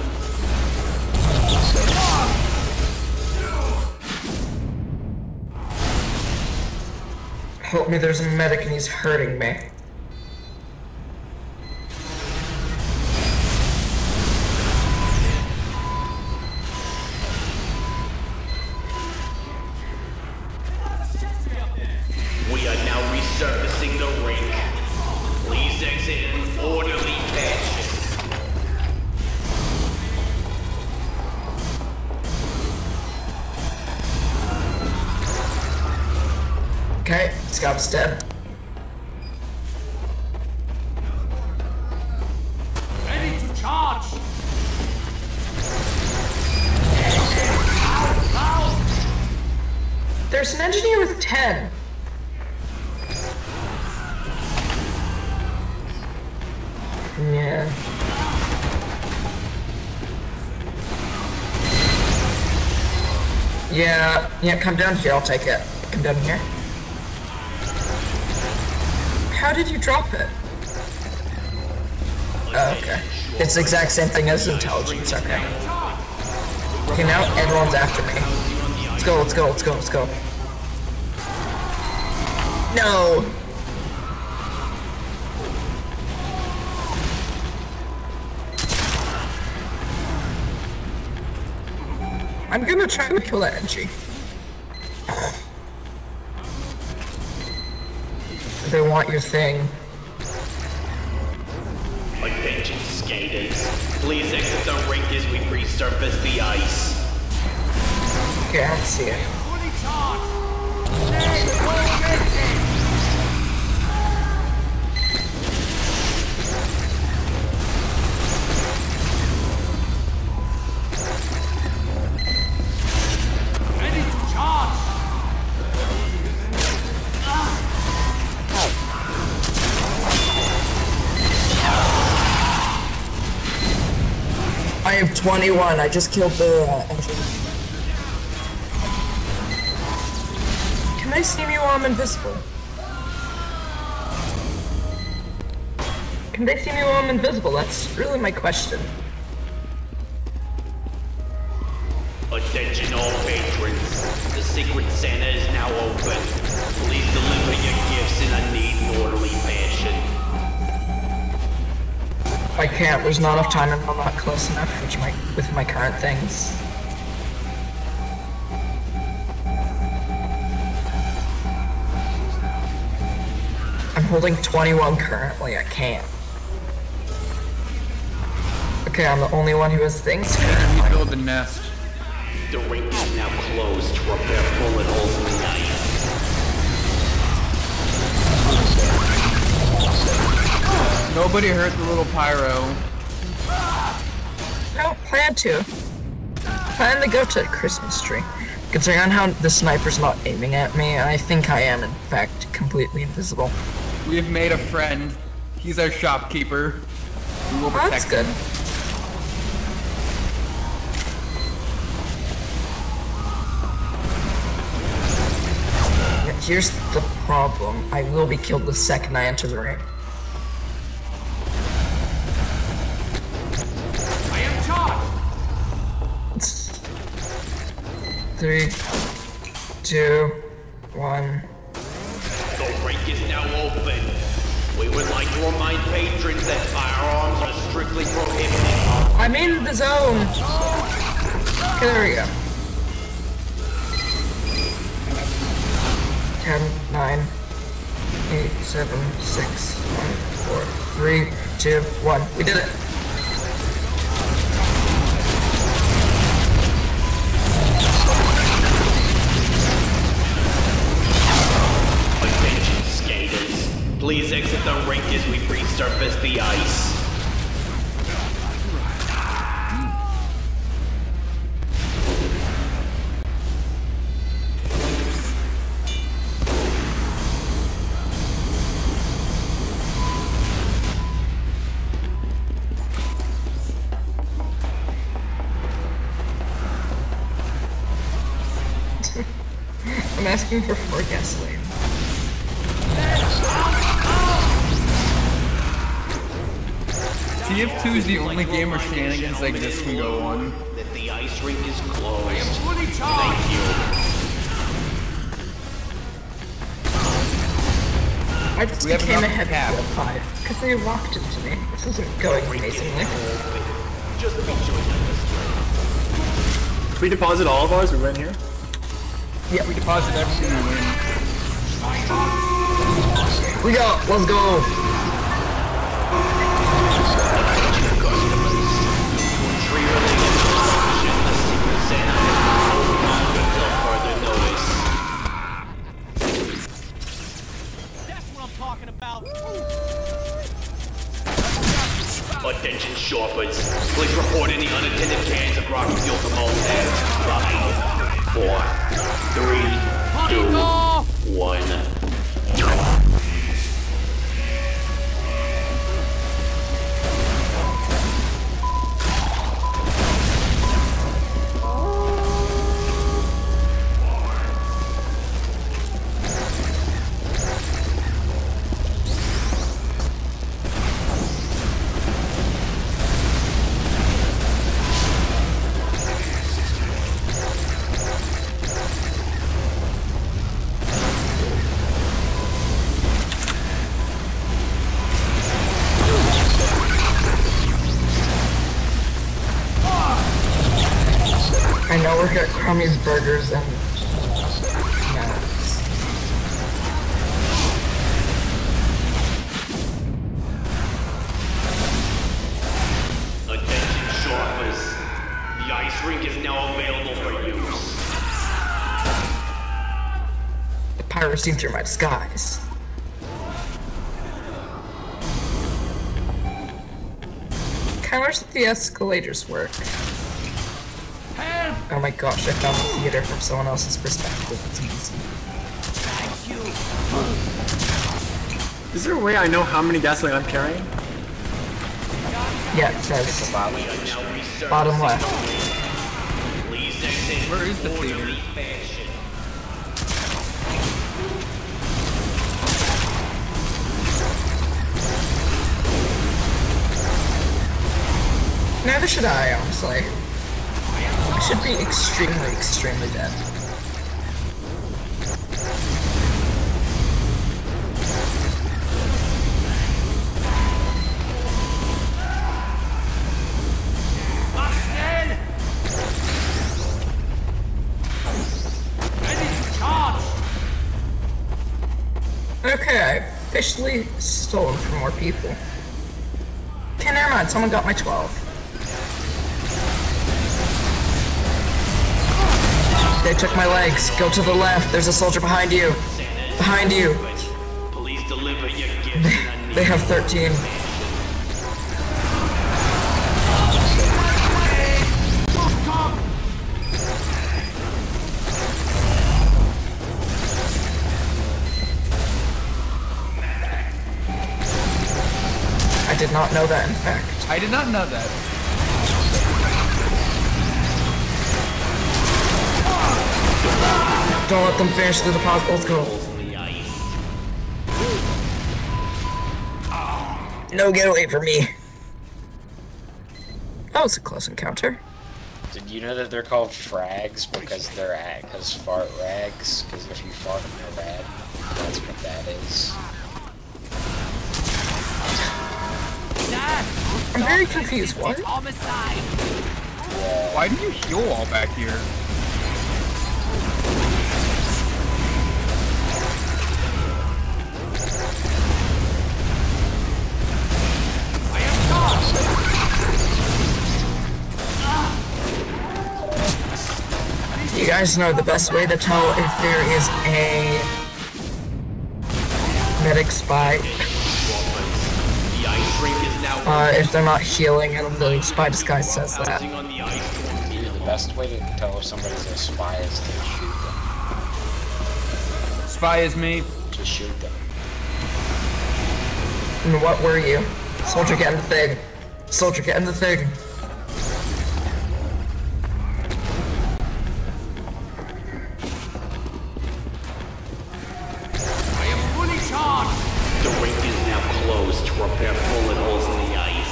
Help me, there's a medic and he's hurting me. We are now resurfacing the rink. Please exit in orderly fashion. Okay, Scout's dead. Ready to charge! There's an engineer with ten. Yeah. Yeah, yeah, come down here, I'll take it. Come down here. How did you drop it? Oh, okay. It's the exact same thing as intelligence, okay. Okay, now everyone's after me. Let's go, let's go, let's go, let's go. No! I'm gonna try to kill that energy. They want your thing. Attention skaters. Please exit the rink as we resurface the ice. Okay, I don't see it. Fully charged. Ready to charge. I have twenty-one. I just killed the uh, engine. Can I see me while I'm invisible? Can they see me while I'm invisible? That's really my question. Attention all patrons. The Secret Santa is now open. Please deliver your gifts in a neat and orderly fashion. I can't. There's not enough time and I'm not close enough with my, with my current things. I'm holding twenty-one currently. I can't. Okay, I'm the only one who has things currently. Rebuild the nest. The rink is now closed to repair bullet holes in the ice. Nobody hurt the little pyro. No, plan to. Plan to go to a Christmas tree. Considering on how the sniper's not aiming at me, I think I am, in fact, completely invisible. We've made a friend. He's our shopkeeper. We will Oh, protect that's good. him. Yeah, here's the problem. I will be killed the second I enter the ring. I am charged. Three, two, one. The rink is now open. We would like to remind patrons that firearms are strictly prohibited. I'm in the zone! Okay, there we go. ten, nine, eight, seven, six, five, four, three, two, one. We did it! Attention skaters. Please exit the rink as we resurface the ice. I'm asking for four gasoline. T F two is the only game where shenanigans like this can go on. That the ice rink is closed. I am fully charged. Thank you. I just We have became a enough heavy cap. level five because they locked into me. This isn't going amazingly. Just be sure you understand. If we deposit all of ours, we win here. Yeah, we deposit everything we win. We go! Let's go! That's what I'm talking about. Attention shoppers. Please report any unattended cans of rocket fuel to Moldad. Five, four, three, two, one. Crummies burgers and nuts. Attention shoppers. The ice rink is now available for use. The pyro seen through my disguise. Counters the escalators work. Oh my gosh, I found the theater from someone else's perspective. It's easy. Is there a way I know how many gasoline I'm carrying? Yeah, it says bottom left. Please exit Where is the theater? orderly fashion. Neither should I, honestly. I should be extremely, extremely dead. Okay, I officially stole from more people. Okay, never mind, someone got my twelve. They took my legs. Go to the left. There's a soldier behind you. Behind you. Please deliver your gifts. They have thirteen. I did not know that, in fact. I did not know that. Don't let them finish the deposit. Let's go. No, get away from me. That was a close encounter. Did you know that they're called frags because they're at, because fart rags? Because if you fart in a rag, that's what that is. I'm very confused. What? Why do you heal all back here? You guys know the best way to tell if there is a medic spy. Uh, if they're not healing, and the spy disguise says that. The best way to tell if somebody's a spy is to shoot them. Spy is me. Just shoot them. And what were you? Soldier, get in the thing. Soldier, get in the thing. The rink is now closed to repair bullet holes in the ice.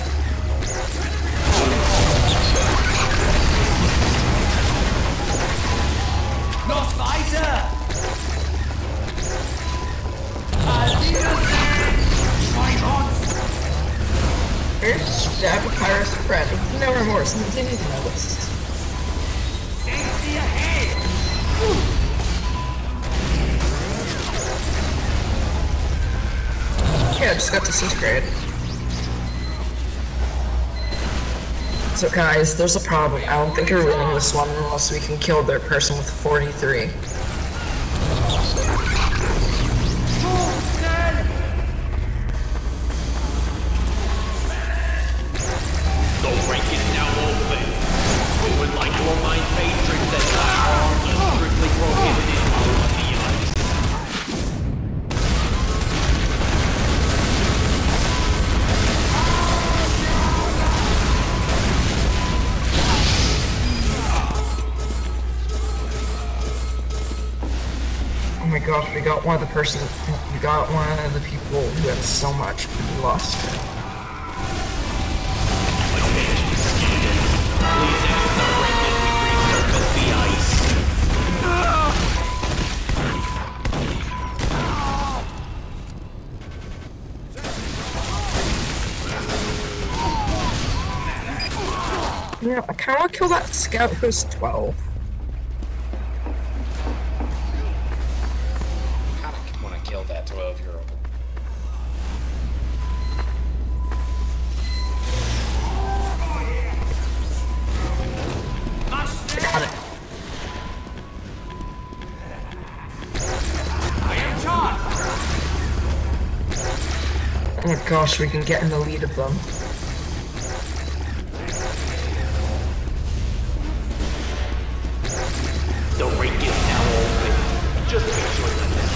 Noch weiter! First, stab a pirate's friend with no remorse and continue to notice. Senkt ihr Head! Yeah, I just got to sixth grade. So guys, there's a problem. I don't think we're winning this one unless we can kill their person with forty-three. The rink is now open. We would like to remind patrons that firearms are strictly prohibited on the ice. Oh my gosh, we got one of the person, we got one of the people who had so much, but we lost it. Attention students. Please exit the rink as we resurface the ice. You know, I kinda wanna kill that scout who's twelve. Oh my gosh, we can get in the lead of them. The rink is now open. Just make sure that this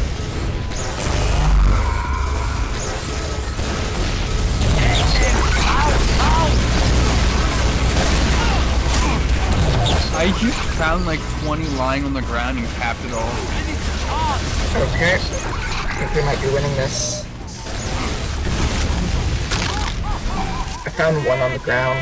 I just found like twenty lying on the ground and capped it all. Okay. I think we might be winning this. I found one on the ground.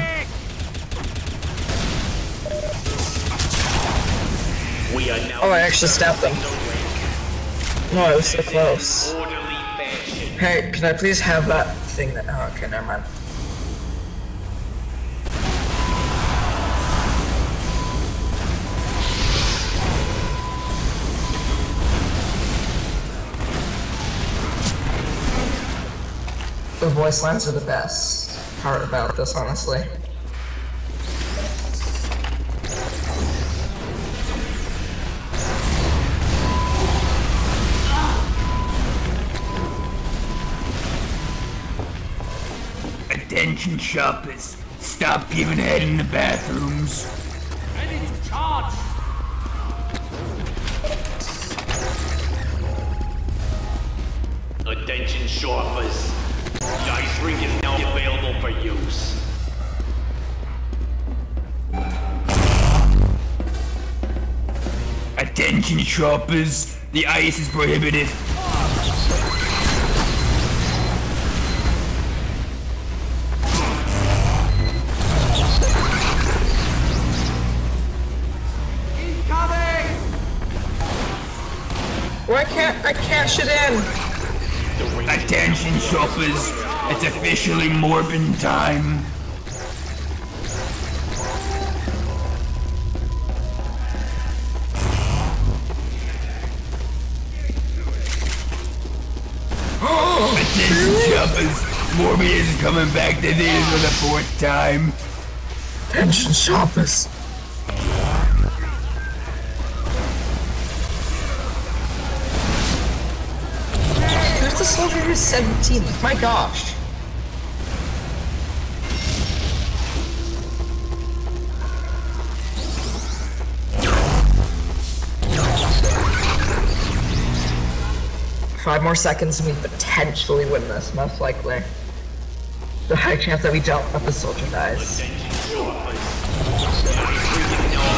we are now Oh, I actually stabbed them. No, I was so close. orderly fashion. Hey, can I please have that thing that- oh, okay, never mind. The voice lines are the best part about this, honestly. Attention shoppers, stop giving head in the bathrooms. Ready to charge! Attention shoppers. The ice rink is now available for use. Attention shoppers, the ice is prohibited. Incoming! Why can't I cash it in? Attention shoppers, it's officially Morbin time. Attention shoppers, Morbin is coming back to this for the fourth time. Attention shoppers. There's the soldier who's seventeen. My gosh. Five more seconds and we potentially win this, most likely. The high chance that we don't, but the soldier dies. Attention shoppers. The ice rink is now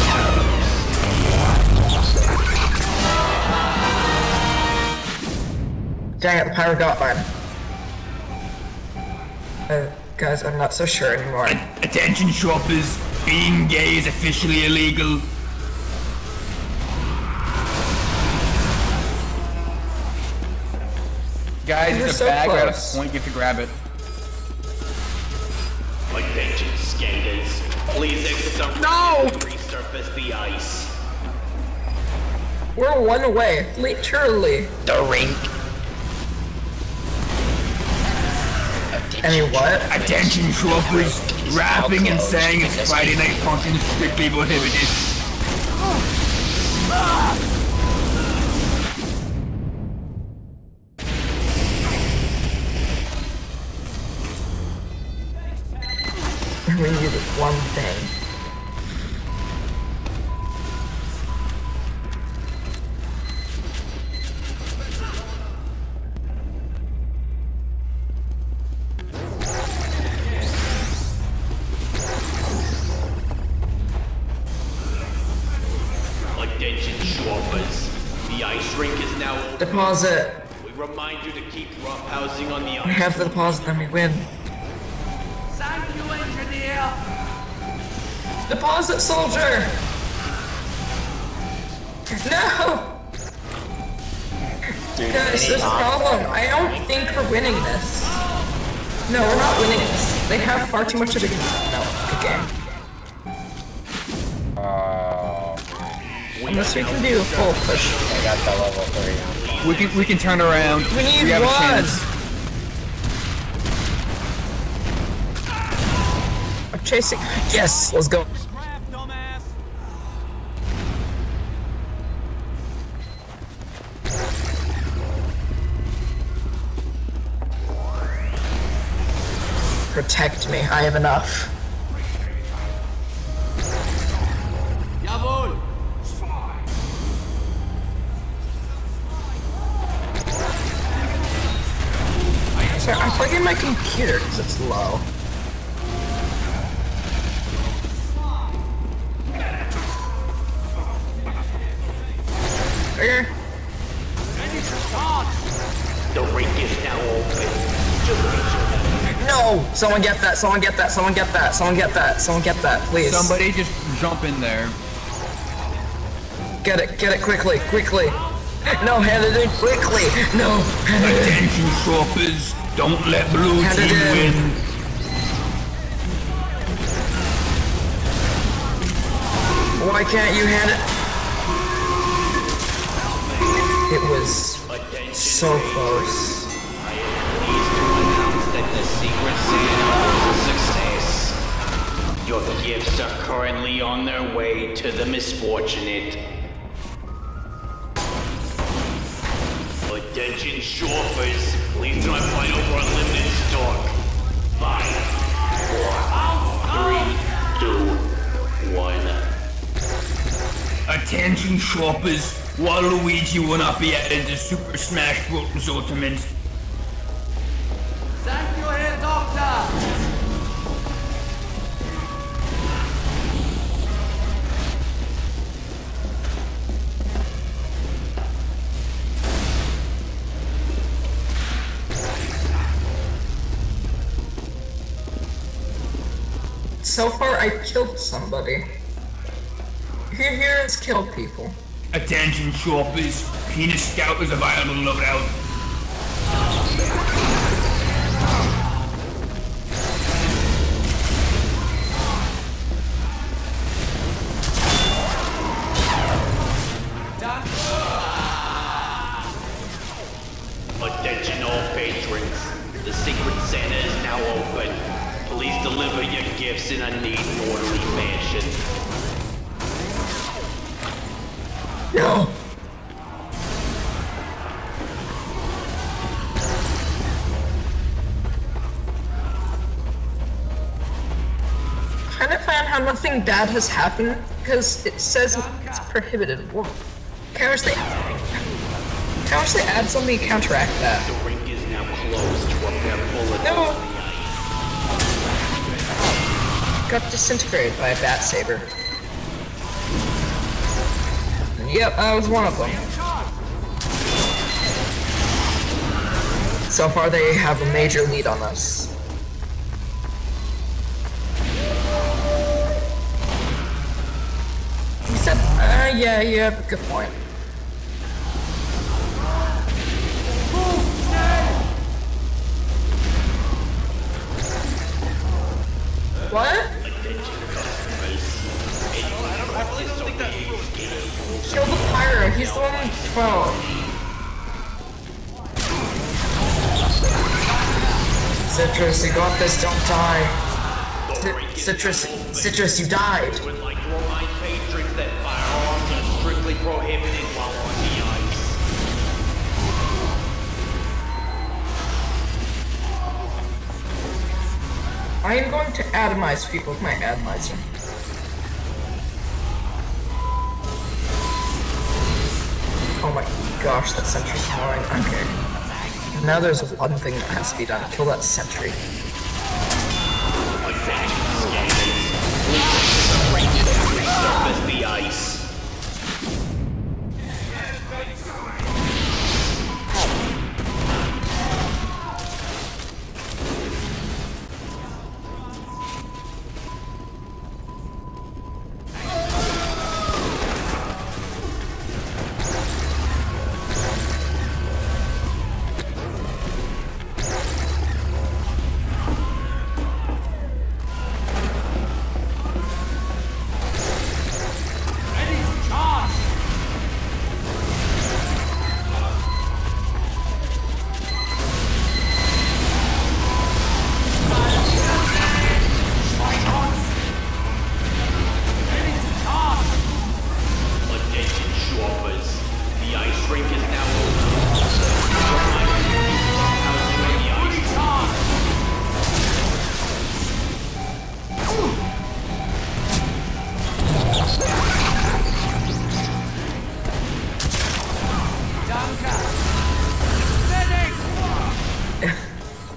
available. Dang it, the pyro got mine. Uh, guys, I'm not so sure anymore. Attention shoppers, being gay is officially illegal. Guys, You're there's a so bag at a close. point, you have to grab it. Attention skaters. Please exit the rink No! and resurface the ice. We're one away, literally. The rink. Any what? Attention shoppers, rapping and saying it's Friday Night Funkin' strictly prohibited. We need one thing. Attention shoppers. The ice rink is now open. Deposit. We remind you to keep roughhousing on the We ice. have the deposit and we win. Thank you, engineer! Deposit, soldier! No! Dude, Guys, there's a problem. I don't think we're winning this. No, we're not winning this. They have far too much of a no, good game. Uh, Unless we can do a full push. I got the level three. We can we can turn around. We need have one. a chance. I'm chasing. Yes, let's go. Grab, dumbass! protect me. I have enough. Jawohl! Sorry, I'm plugging my computer because it's low. Okay. The ring is now open. Just make sure that No! Someone get that, someone get that, someone get that, someone get that, someone get that, please. Somebody just jump in there. Get it, get it quickly, quickly. No, hand it in quickly. No, hand it in. Attention shoppers, don't let blue Hand it team in. win. Why can't you hand it? It was so close. I am pleased to announce that the Secret Santa was a success. Your gifts are currently on their way to the misfortunate. Attention shoppers, please don't fight over unlimited stock. Five, four, three, two, one. Attention shoppers, Waluigi will not be added to Super Smash Bros. Ultimate. Thank you, Herr Doctor! So far, I killed somebody. Who here has killed people? Attention shoppers, Penis Scout is a viable loadout. Attention all patrons, the Secret Santa is now open. Please deliver your gifts in a neat and orderly fashion. No! Trying to find how nothing bad has happened because it says it's prohibited. Well, can I wish they, can I wish they add something to counteract that? The rink is now closed to a bare bullet No. over the ice. Got disintegrated by a bat saber. Yep, I was one of them. So far, they have a major lead on us. Except, uh, yeah, you have a good point. What? Kill the pyro, he's the one on twelve. Citrus, you got this, don't die. C Citrus, Citrus, you died. I would like to remind patrons that firearms are strictly prohibited while on the ice. I am going to atomize people with my atomizer. Oh my gosh, that sentry's annoying. Okay. Now there's one thing that has to be done. Kill that sentry. Surface the ice.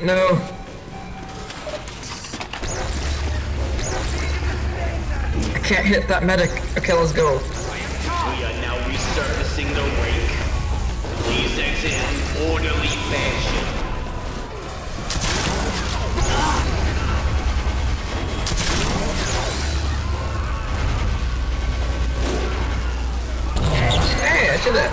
No. I can't hit that medic. Okay, let's go. We are now resurfacing the wake. Please exit in orderly fashion. Hey, I did it.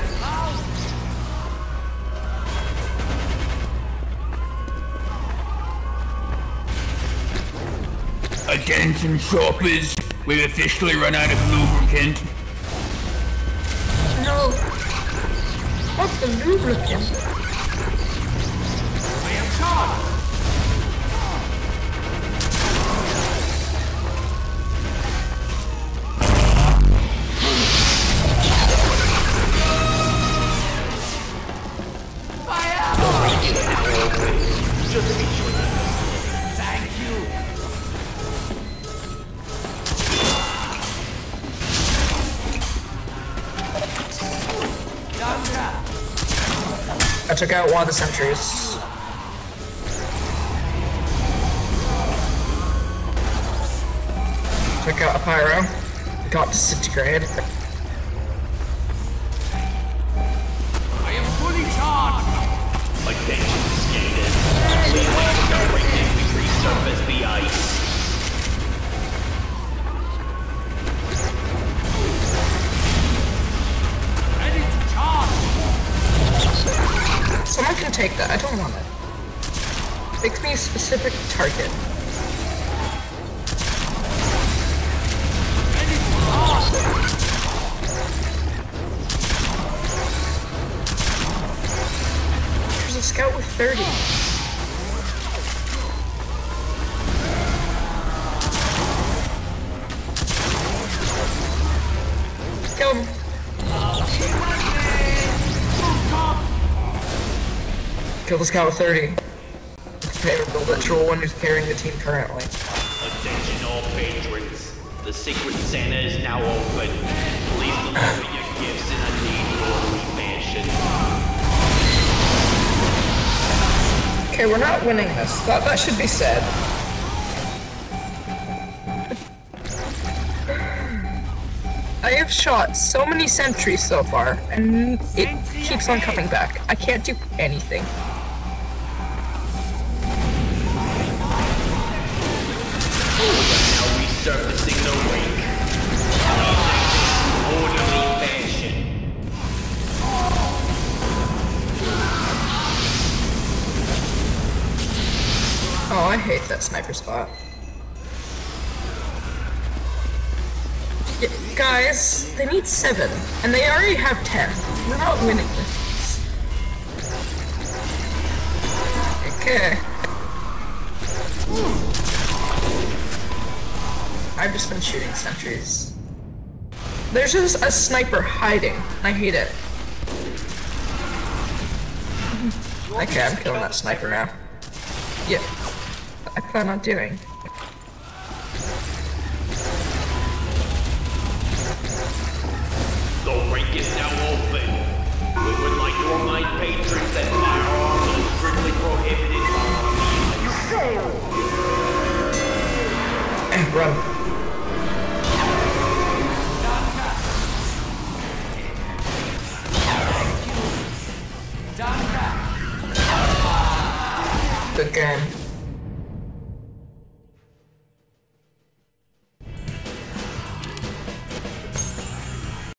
Attention shoppers, we've officially run out of lubricant. No. What's the lubricant? I am charged! Just be sure that Thank you! I took out one of the sentries. Took out a pyro. Got disintegrated. I am fully charged! attention scanners. Please leave the wake as we resurface the ice. Ready to charge! Someone can take that. I don't want it. Makes me a specific target. Ready to charge! There's a scout with thirty. Kill him. Kill the scout with thirty. The literal one who's carrying the team currently. Attention all patrons. The Secret Santa is now open. Please deliver your gifts in a neat orderly fashion. Okay, we're not winning this. That, that should be said. I have shot so many sentries so far, and it keeps on coming back. I can't do anything. Now resurfacing the wake. Orderly fashion. Oh, I hate that sniper spot. Yeah, guys, they need seven, and they already have ten. We're not winning this. Okay. I've just been shooting sentries. There's just a sniper hiding. I hate it. Okay, I'm killing that sniper now. Yeah. I plan on doing. The rink is now open. We would like to remind patrons that firearms are strictly prohibited on the Eh, run. Good game.